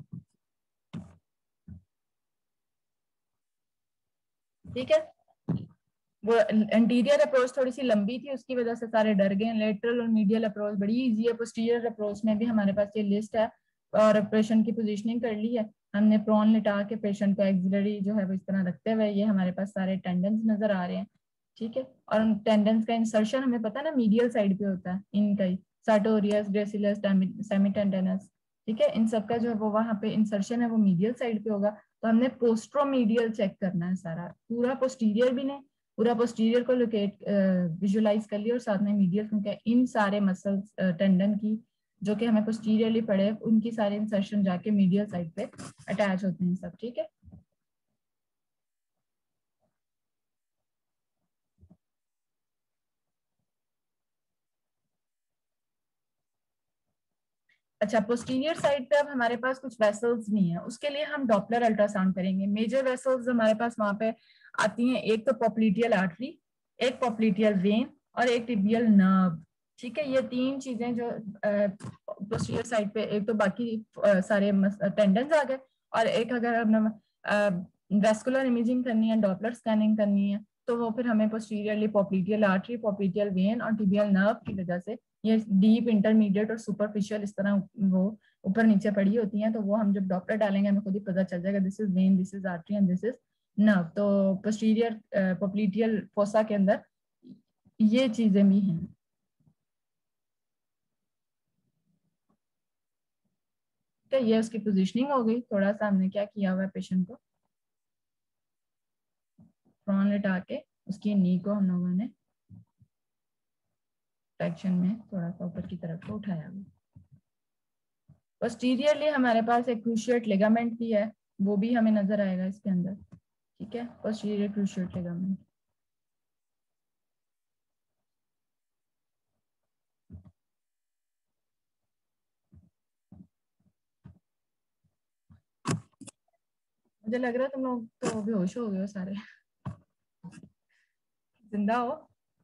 ठीक है। वो इंटीरियर अप्रोच थोड़ी सी लंबी थी, उसकी वजह से सारे डर गए। लेटरल और मीडियल अप्रोच बड़ी इजी है। पोस्टीरियर अप्रोच में भी हमारे पास ये लिस्ट है, और पेशेंट की पोजीशनिंग कर ली है हमने, प्रोन लिटा के पेशेंट को एक्सिलरी जो है वो इस तरह रखते हुए, ये हमारे पास सारे टेंडेंस नजर आ रहे हैं, ठीक है। और उन टेंडेंस का इंसर्शन हमें पता है ना मीडियल साइड पे होता है, इनका ही सार्टोरियस, ग्रेसिलस, सेमीटेंडेनस, ठीक है, इन सबका जो है वो वहां पे इंसर्शन है वो मीडियल साइड पे होगा। तो हमने पोस्ट्रोमीडियल चेक करना है सारा, पूरा पोस्टीरियर भी नहीं, पूरा पोस्टीरियर को लोकेट विजुलाइज कर लिया, और साथ में मीडियल, क्योंकि इन सारे मसल्स टेंडन की जो कि हमें पोस्टीरियरली पड़े, उनकी सारे इंसर्शन जाके मीडियल साइड पे अटैच होते हैं सब, ठीक है। अच्छा, पोस्टीरियर साइड पे अब हमारे पास कुछ वेसल्स नहीं है, उसके लिए हम डॉपलर अल्ट्रासाउंड करेंगे। मेजर वेसल्स हमारे पास वहां पे आती हैं, एक तो पॉप्लीटियल आर्टरी, एक पॉप्लीटियल वेन, और एक टिबियल नर्व, ठीक है। ये 3 चीजें जो पोस्टीरियर साइड पे, एक तो बाकी सारे टेंडेंस आ गए, और एक अगर हमने वेस्कुलर इमेजिंग करनी है, डॉपलर स्कैनिंग करनी है, तो वो फिर हमें posteriorly popliteal artery, popliteal vein और टिबियल नर्व की वजह से, ये डीप, इंटरमीडिएट और सुपरफिशियल इस तरह वो ऊपर नीचे पड़ी होती हैं, तो वो हम जब डॉपलर डालेंगे हमें खुद ही पता चल जाएगा, this is vein, this is artery and this is nerve. तो पोस्टीरियर पॉप्लीटियल फोसा के अंदर ये चीजें भी हैं। ठीक है, ये उसकी पोजीशनिंग हो गई। थोड़ा सा हमने क्या किया हुआ है, पेशेंट को प्रोन लिटा के उसकी नी को हम लोगों ने फ्लेक्शन में थोड़ा सा ऊपर की तरफ को उठाया हुआ। पोस्टीरियरली हमारे पास एक क्रूशिएट लिगामेंट भी है, वो भी हमें नजर आएगा इसके अंदर। ठीक है, पोस्टीरियर क्रूशिएट लिगामेंट। मुझे लग रहा है तुम लोग तो बेहोश हो गए हो सारे। जिंदा हो?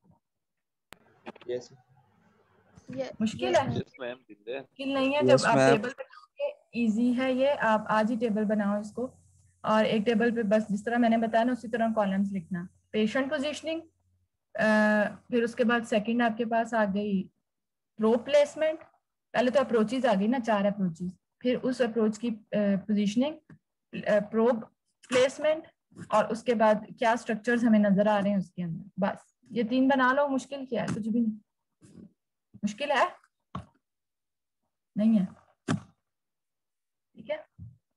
यस मुश्किल है? मैम जिंदा मुश्किल नहीं है। Yes, जब आप ma'am. टेबल बनाओगे, इजी है ये। आप आज ही टेबल बनाओ इसको, और एक टेबल पे बस जिस तरह मैंने बताया ना उसी तरह कॉलम्स लिखना। पेशेंट पोजीशनिंग, फिर उसके बाद सेकंड आपके पास आ गई प्रोब प्लेसमेंट। पहले तो अप्रोचेज आ गई ना, 4 अप्रोचेज। फिर उस अप्रोच की पोजीशनिंग, प्रोब प्लेसमेंट, और उसके बाद क्या स्ट्रक्चर्स हमें नजर आ रहे हैं उसके अंदर। बस ये 3 बना लो। मुश्किल क्या है? कुछ भी नहीं। मुश्किल है नहीं है? ठीक है,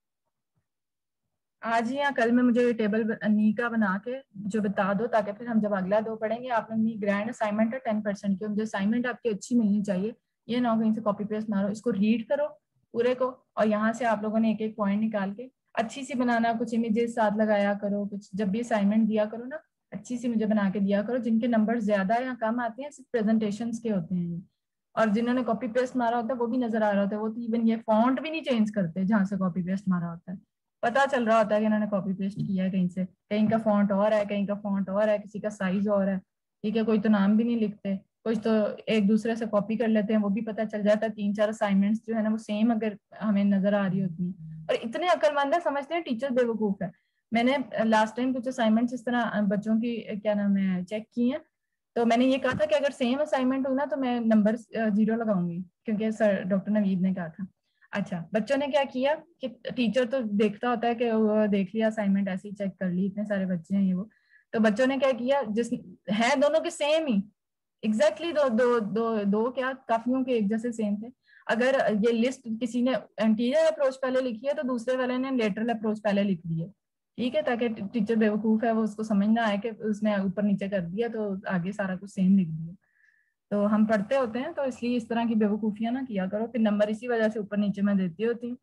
आज ही या कल में मुझे ये टेबल नी का बना के जो बता दो, ताकि फिर हम जब अगला 2 पढ़ेंगे। आप लोग नी ग्रैंड असाइनमेंट है 10% की, मुझे असाइनमेंट आपकी अच्छी मिलनी चाहिए। ये ना कहीं से कॉपी पेस्ट मारो, इसको रीड करो पूरे को, और यहाँ से आप लोगों ने एक एक पॉइंट निकाल के अच्छी सी बनाना। कुछ इमेजेस साथ लगाया करो, कुछ जब भी असाइनमेंट दिया करो ना, अच्छी सी मुझे बना के दिया करो। जिनके नंबर ज्यादा या कम आते हैं सिर्फ प्रेजेंटेशन के होते हैं, और जिन्होंने कॉपी पेस्ट मारा होता है वो भी नजर आ रहा होता है। वो तो इवन ये फॉन्ट भी नहीं चेंज करते जहाँ से कॉपी पेस्ट मारा होता है। पता चल रहा होता है कि इन्होंने कॉपी पेस्ट किया है कहीं से, कहीं का फॉन्ट और है, कहीं का फॉन्ट और है, किसी का साइज और है। ठीक है, कोई तो नाम भी नहीं लिखते, कुछ तो एक दूसरे से कॉपी कर लेते हैं, वो भी पता चल जाता है। 3-4 असाइनमेंट्स जो है ना वो सेम अगर हमें नजर आ रही होती है। और इतने अक्लमंद है, समझते हैं टीचर बेवकूफ है। मैंने लास्ट टाइम कुछ असाइनमेंट्स इस तरह बच्चों की क्या नाम है चेक की है, तो मैंने ये कहा था कि अगर सेम असाइनमेंट हो ना तो मैं नंबर 0 लगाऊंगी, क्योंकि सर डॉक्टर नवीद ने कहा था। अच्छा, बच्चों ने क्या किया कि टीचर तो देखता होता है कि वो देख लिया असाइनमेंट, ऐसे ही चेक कर ली, इतने सारे बच्चे हैं ये वो। तो बच्चों ने क्या किया, जिस है दोनों के सेम ही एग्जैक्टली, दो क्या काफियों के एक जैसे सेम थे। अगर ये लिस्ट किसी ने एंटीरियर अप्रोच पहले लिखी है तो दूसरे वाले ने लेटरल अप्रोच पहले लिख दी है। ठीक है, ताकि टीचर बेवकूफ है, वो उसको समझ ना आए कि उसने ऊपर नीचे कर दिया तो आगे सारा कुछ सेम लिख दिया। तो हम पढ़ते होते हैं, तो इसलिए इस तरह की बेवकूफियां ना किया करो, फिर नंबर इसी वजह से ऊपर नीचे में देती होती हूँ।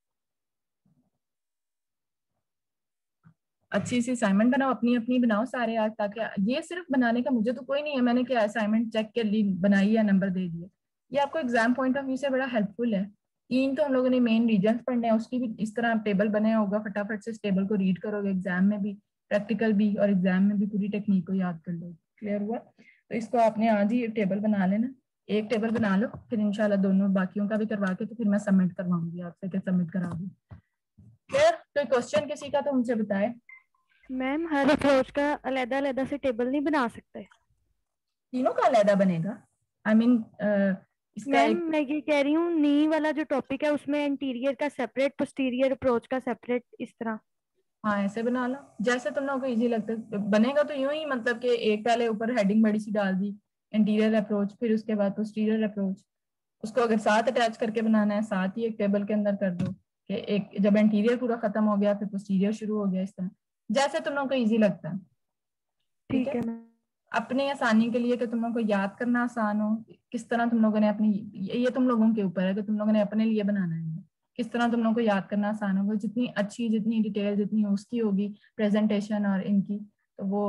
अच्छी सी असाइनमेंट बनाओ, अपनी अपनी बनाओ सारे आज, ताकि ये सिर्फ बनाने का मुझे तो कोई नहीं है, मैंने क्या असाइनमेंट चेक कर ली, बनाई है, नंबर दे दिए। ये आपको एग्जाम पॉइंट ऑफ व्यू से बड़ा हेल्पफुल है। 3 तो हम लोगों ने मेन रीजन पढ़ने हैं, उसकी भी इस तरह टेबल बने होगा, फटाफट से इस टेबल को रीड करोगे, एग्जाम में भी, प्रैक्टिकल भी, और एग्जाम में भी पूरी टेक्निक को याद कर लो। क्लियर हुआ? तो इसको आपने आज ही टेबल बना लेना, एक टेबल बना लो, फिर इंशाल्लाह दोनों बाकियों का भी करवा के तो फिर मैं सबमिट करवाऊंगी आपसे कि सबमिट करा दूँ। क्लियर? कोई क्वेश्चन किसी का तो मुझे बताए। मैम हर अप्रोच का अलग-अलग से टेबल नहीं बना सकते? तीनों का अलहदा बनेगा। आई मीन इसका मैम एक, मैं ये कह रही हूँ नी वाला जो टॉपिक है उसमें इंटीरियर का सेपरेट, पोस्टीरियर अप्रोच का सेपरेट, इस तरह। हाँ ऐसे बना लो जैसे तुम लोगों को इजी लगता है। बनेगा तो यूं ही, मतलब कि एक पहले ऊपर हेडिंग बड़ी सी डाल दी, इंटीरियर अप्रोच, फिर उसके बाद पोस्टीरियर अप्रोच। उसको अगर साथ अटैच करके बनाना है, साथ ही एक टेबल के अंदर कर दो कि एक जब इंटीरियर पूरा खत्म हो गया फिर पोस्टीरियर शुरू हो गया, इस तरह जैसे तुम लोगों को इजी लगता है। ठीक ठीक है, है मैम। अपनी आसानी के लिए कि तुम लोगों को याद करना आसान हो, किस तरह तुम लोगों ने अपनी, ये तुम लोगों के ऊपर है कि तुम लोगों ने अपने लिए बनाना है, किस तरह तुम लोगों को याद करना आसान होगा। जितनी अच्छी, जितनी डिटेल जितनी उसकी होगी प्रेजेंटेशन और इनकी, तो वो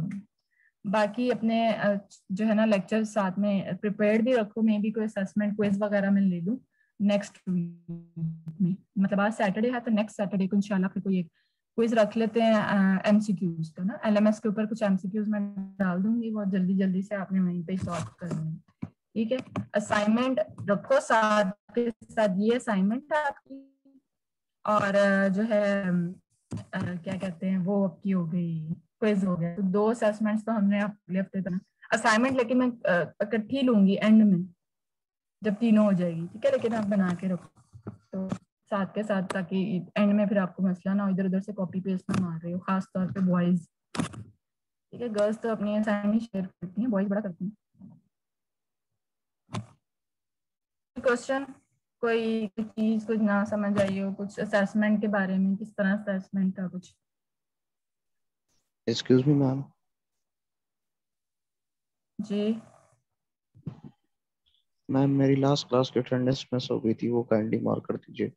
बाकी अपने जो है ना लेक्चर साथ में प्रिपेयर्ड भी रखो। मे भी कोई असेसमेंट क्विज वगैरह मैं ले लूँ नेक्स्ट वीक में, मतलब आज सैटरडे है तो नेक्स्ट सैटरडे को इंशाल्लाह फिर कोई एक क्विज रख लेते हैं एमसीक्यूज का ना। एलएमएस के ऊपर कुछ एमसीक्यूज मैं डाल दूंगी, बहुत जल्दी जल्दी से आपने वहीं पे सॉल्व करना है। ठीक है, असाइनमेंट रखो साथ के साथ, ये असाइनमेंट है आपकी, और जो है क्या कहते हैं वो आपकी हो गई, क्विज हो गया। तो 2 असेसमेंट्स तो हमने अगले हफ्ते तक, असाइनमेंट लेकिन मैं इकट्ठी लूंगी एंड में जब तीनों हो जाएगी। ठीक है, लेकिन आप बना के रखो तो साथ के साथ, ताकि एंड में फिर आपको मसला ना हो, इधर उधर से कॉपी पेस्ट ना मार रहे हो, खास तौर पे बॉयज। ठीक है, गर्ल्स तो अपनी असाइनमेंट शेयर करती हैं, बॉयज बड़ा करती हैं। क्वेश्चन कोई चीज कुछ ना समझ आई हो, कुछ असेसमेंट के बारे में, किस तरह असेसमेंट का कुछ? एक्सक्यूज मी मैम, जी मैम मेरी लास्ट क्लास की अटेंडेंस मिस हो गई थी, वो काइंडली मार्क कर दीजिए।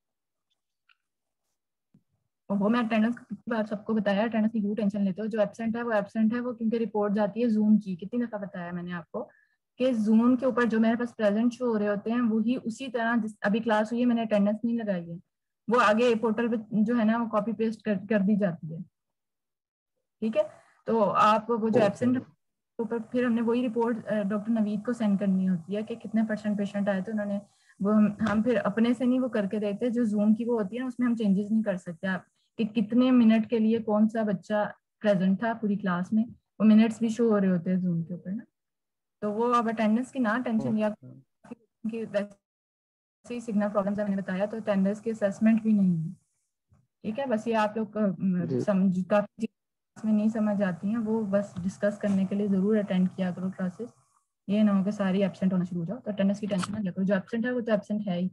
वो मैं अटेंडेंस कितनी बार सबको बताया, अटेंडेंस की क्यों टेंशन लेते हो? जो एब्सेंट है वो एब्सेंट है, वो क्योंकि रिपोर्ट जाती है जूम की। कितनी दफा बताया मैंने आपको कि जूम के ऊपर जो मेरे पास प्रेजेंट शो हो रहे होते हैं वही उसी तरह जिस अभी क्लास हुई है मैंने अटेंडेंस नहीं लगाई है, वो आगे पोर्टल पे जो है ना वो कॉपी पेस्ट कर दी जाती है। ठीक है, तो आप वो जो ओके। एब्सेंट ऊपर फिर हमने वही रिपोर्ट डॉक्टर नवीद को सेंड करनी होती है कि कितने परसेंट पेशेंट आए थे उन्होंने। वो हम फिर अपने से नहीं वो करके देते, जो जूम की वो होती है ना उसमें हम चेंजेस नहीं कर सकते आप कि कितने मिनट के लिए कौन सा बच्चा प्रेजेंट था पूरी क्लास में, वो मिनट्स भी शो हो रहे होते हैं जूम के ऊपर ना। तो वो अब अटेंडेंस की ना टेंशन लिया ओके। कि वैसे ही सिग्नल प्रॉब्लम मैंने बताया, तो अटेंडेंस की असेसमेंट भी नहीं है। ठीक है, बस ये आप लोग जी। समझ काफी में नहीं समझ आती हैं वो बस डिस्कस करने के लिए जरूर अटेंड किया करो क्लासेस। ये ना हो कि सारी एब्सेंट होना शुरू हो जाओ, तो अटेंडेंस की टेंशन ना लिया करो। जो एब्सेंट है वो तो एब्सेंट है ही।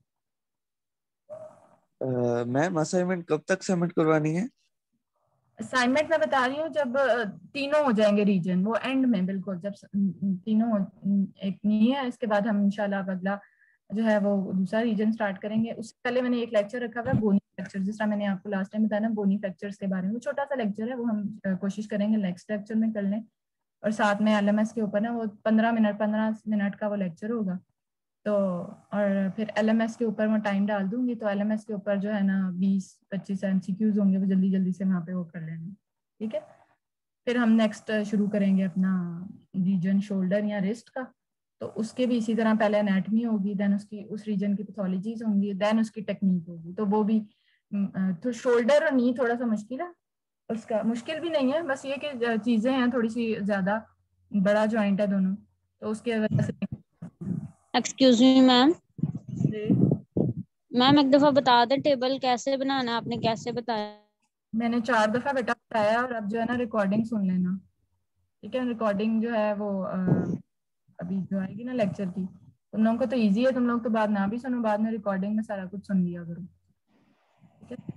मैम असाइनमेंट कब तक सबमिट करवानी है? असाइनमेंट मैं बता रही हूँ जब तीनों हो जाएंगे रीजन, वो एंड में बिल्कुल जब तीनों एक नहीं है, इसके बाद हम इंशाल्लाह अब अगला जो है वो दूसरा रीजन स्टार्ट करेंगे। उससे पहले मैंने एक लेक्चर रखा हुआ है बोनी फ्रैक्चर, जिस तरह मैंने आपको लास्ट टाइम बताया ना बोनी फ्रैक्चर्स के बारे में। वो छोटा सा लेक्चर है, वो हम कोशिश करेंगे नेक्स्ट लेक्चर में कर लें। और साथ में एलएमएस के ऊपर ना वो 15 मिनट का वो लेक्चर होगा। तो और फिर एलएमएस के ऊपर मैं टाइम डाल दूंगी, तो एलएमएस के ऊपर जो है ना 20-25 एमसीक्यूज होंगे, वो जल्दी जल्दी से वहाँ पे वो कर लेंगे। ठीक है, फिर हम नेक्स्ट शुरू करेंगे अपना रीजन शोल्डर या रिस्ट का। तो उसके भी इसी तरह पहले एनाटमी होगी, देन उसकी उस रीजन की पैथोलॉजीज होंगी, देन उसकी टेक्निक होगी। तो वो भी तो शोल्डर और नी थोड़ा सा मुश्किल है, उसका मुश्किल भी नहीं है, बस ये कि चीजें हैं थोड़ी सी ज्यादा, बड़ा जॉइंट है दोनों, तो उसके वजह से। एक्सक्यूज मी मैम, जी मैम एक दफा बता दे टेबल कैसे बनाना है, आपने कैसे बताया? मैंने 4 दफा बेटा बताया, और अब जो है ना रिकॉर्डिंग सुन लेना। ठीक है, रिकॉर्डिंग जो है वो अभी जो आएगी ना लेक्चर की, तुम लोगों को तो इजी है, तुम लोग तो बाद ना भी सुनो, बाद में रिकॉर्डिंग में सारा कुछ सुन लिया करो। ठीक है,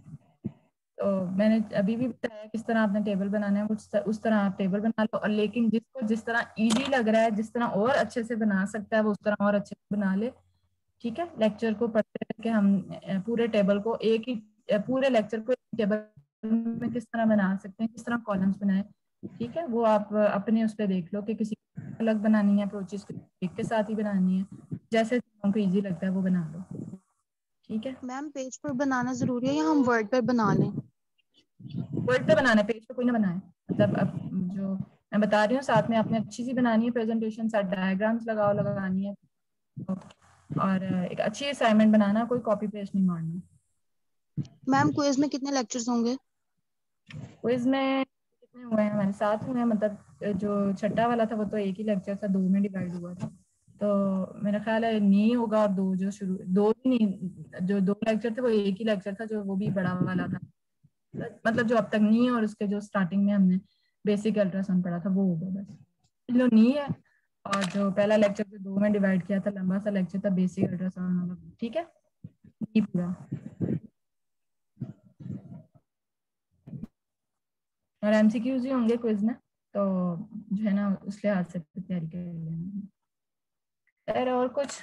तो मैंने अभी भी बताया किस तरह आपने टेबल बनाना है, उस तरह आप टेबल बना लो। और लेकिन जिसको जिस तरह इजी लग रहा है, जिस तरह और अच्छे से बना सकता है वो उस तरह और अच्छे से बना ले। ठीक है, लेक्चर को पढ़ते करके हम पूरे टेबल को एक ही पूरे लेक्चर को एक टेबल में किस तरह बना सकते हैं, किस तरह कॉलम्स बनाए। ठीक है, वो आप अपने उस पर देख लो कि किसी को अलग बनानी है अप्रोचेस, एक के साथ ही बनानी है, जैसे हमको इजी लगता है वो बना लो। ठीक है, मैम पेज पर बनाना जरूरी है या हम वर्ड पर बना लें? वर्ड पे बनाना है, पेज पे कोई ना बनाए। मतलब अब जो मैं बता रही हूँ साथ में आपने अच्छी सी बनानी है प्रेजेंटेशन, साथ डायग्राम्स लगानी है, और एक अच्छी असाइनमेंट बनाना, कोई कॉपी पेस्ट नहीं मारना। मैम क्विज में कितने लेक्चर्स होंगे? क्विज में कितने हुए हैं हमारे? 7 हुए हैं, मतलब जो छठा वाला था वो तो एक ही लेक्चर था, 2 में डिवाइड हुआ था। तो मेरा ख्याल है नहीं होगा, और दो जो शुरू, दो भी नहीं, जो 2 लेक्चर थे वो एक ही लेक्चर था, जो वो भी बड़ा वाला था। मतलब जो अब तक नहीं है, और उसके जो स्टार्टिंग में हमने बेसिक अल्ट्रासाउंड पढ़ा था वो होगा बस। जो नहीं है, और जो पहला लेक्चर जो 2 में डिवाइड किया था, लंबा सा लेक्चर था बेसिक अल्ट्रासाउंड वाला। ठीक है, नहीं पूरा। और एमसीक्यूज ही होंगे क्विज में, तो जो है ना उस लिहाज से तैयारी कर लेना। खैर और कुछ?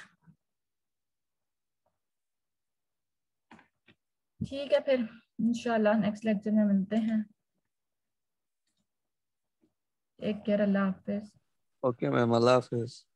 ठीक है, फिर इंशाल्लाह नेक्स्ट लेक्चर में मिलते हैं। टेक केयर, अल्लाह हाफिज। ओके मैम, अल्लाह हाफिज।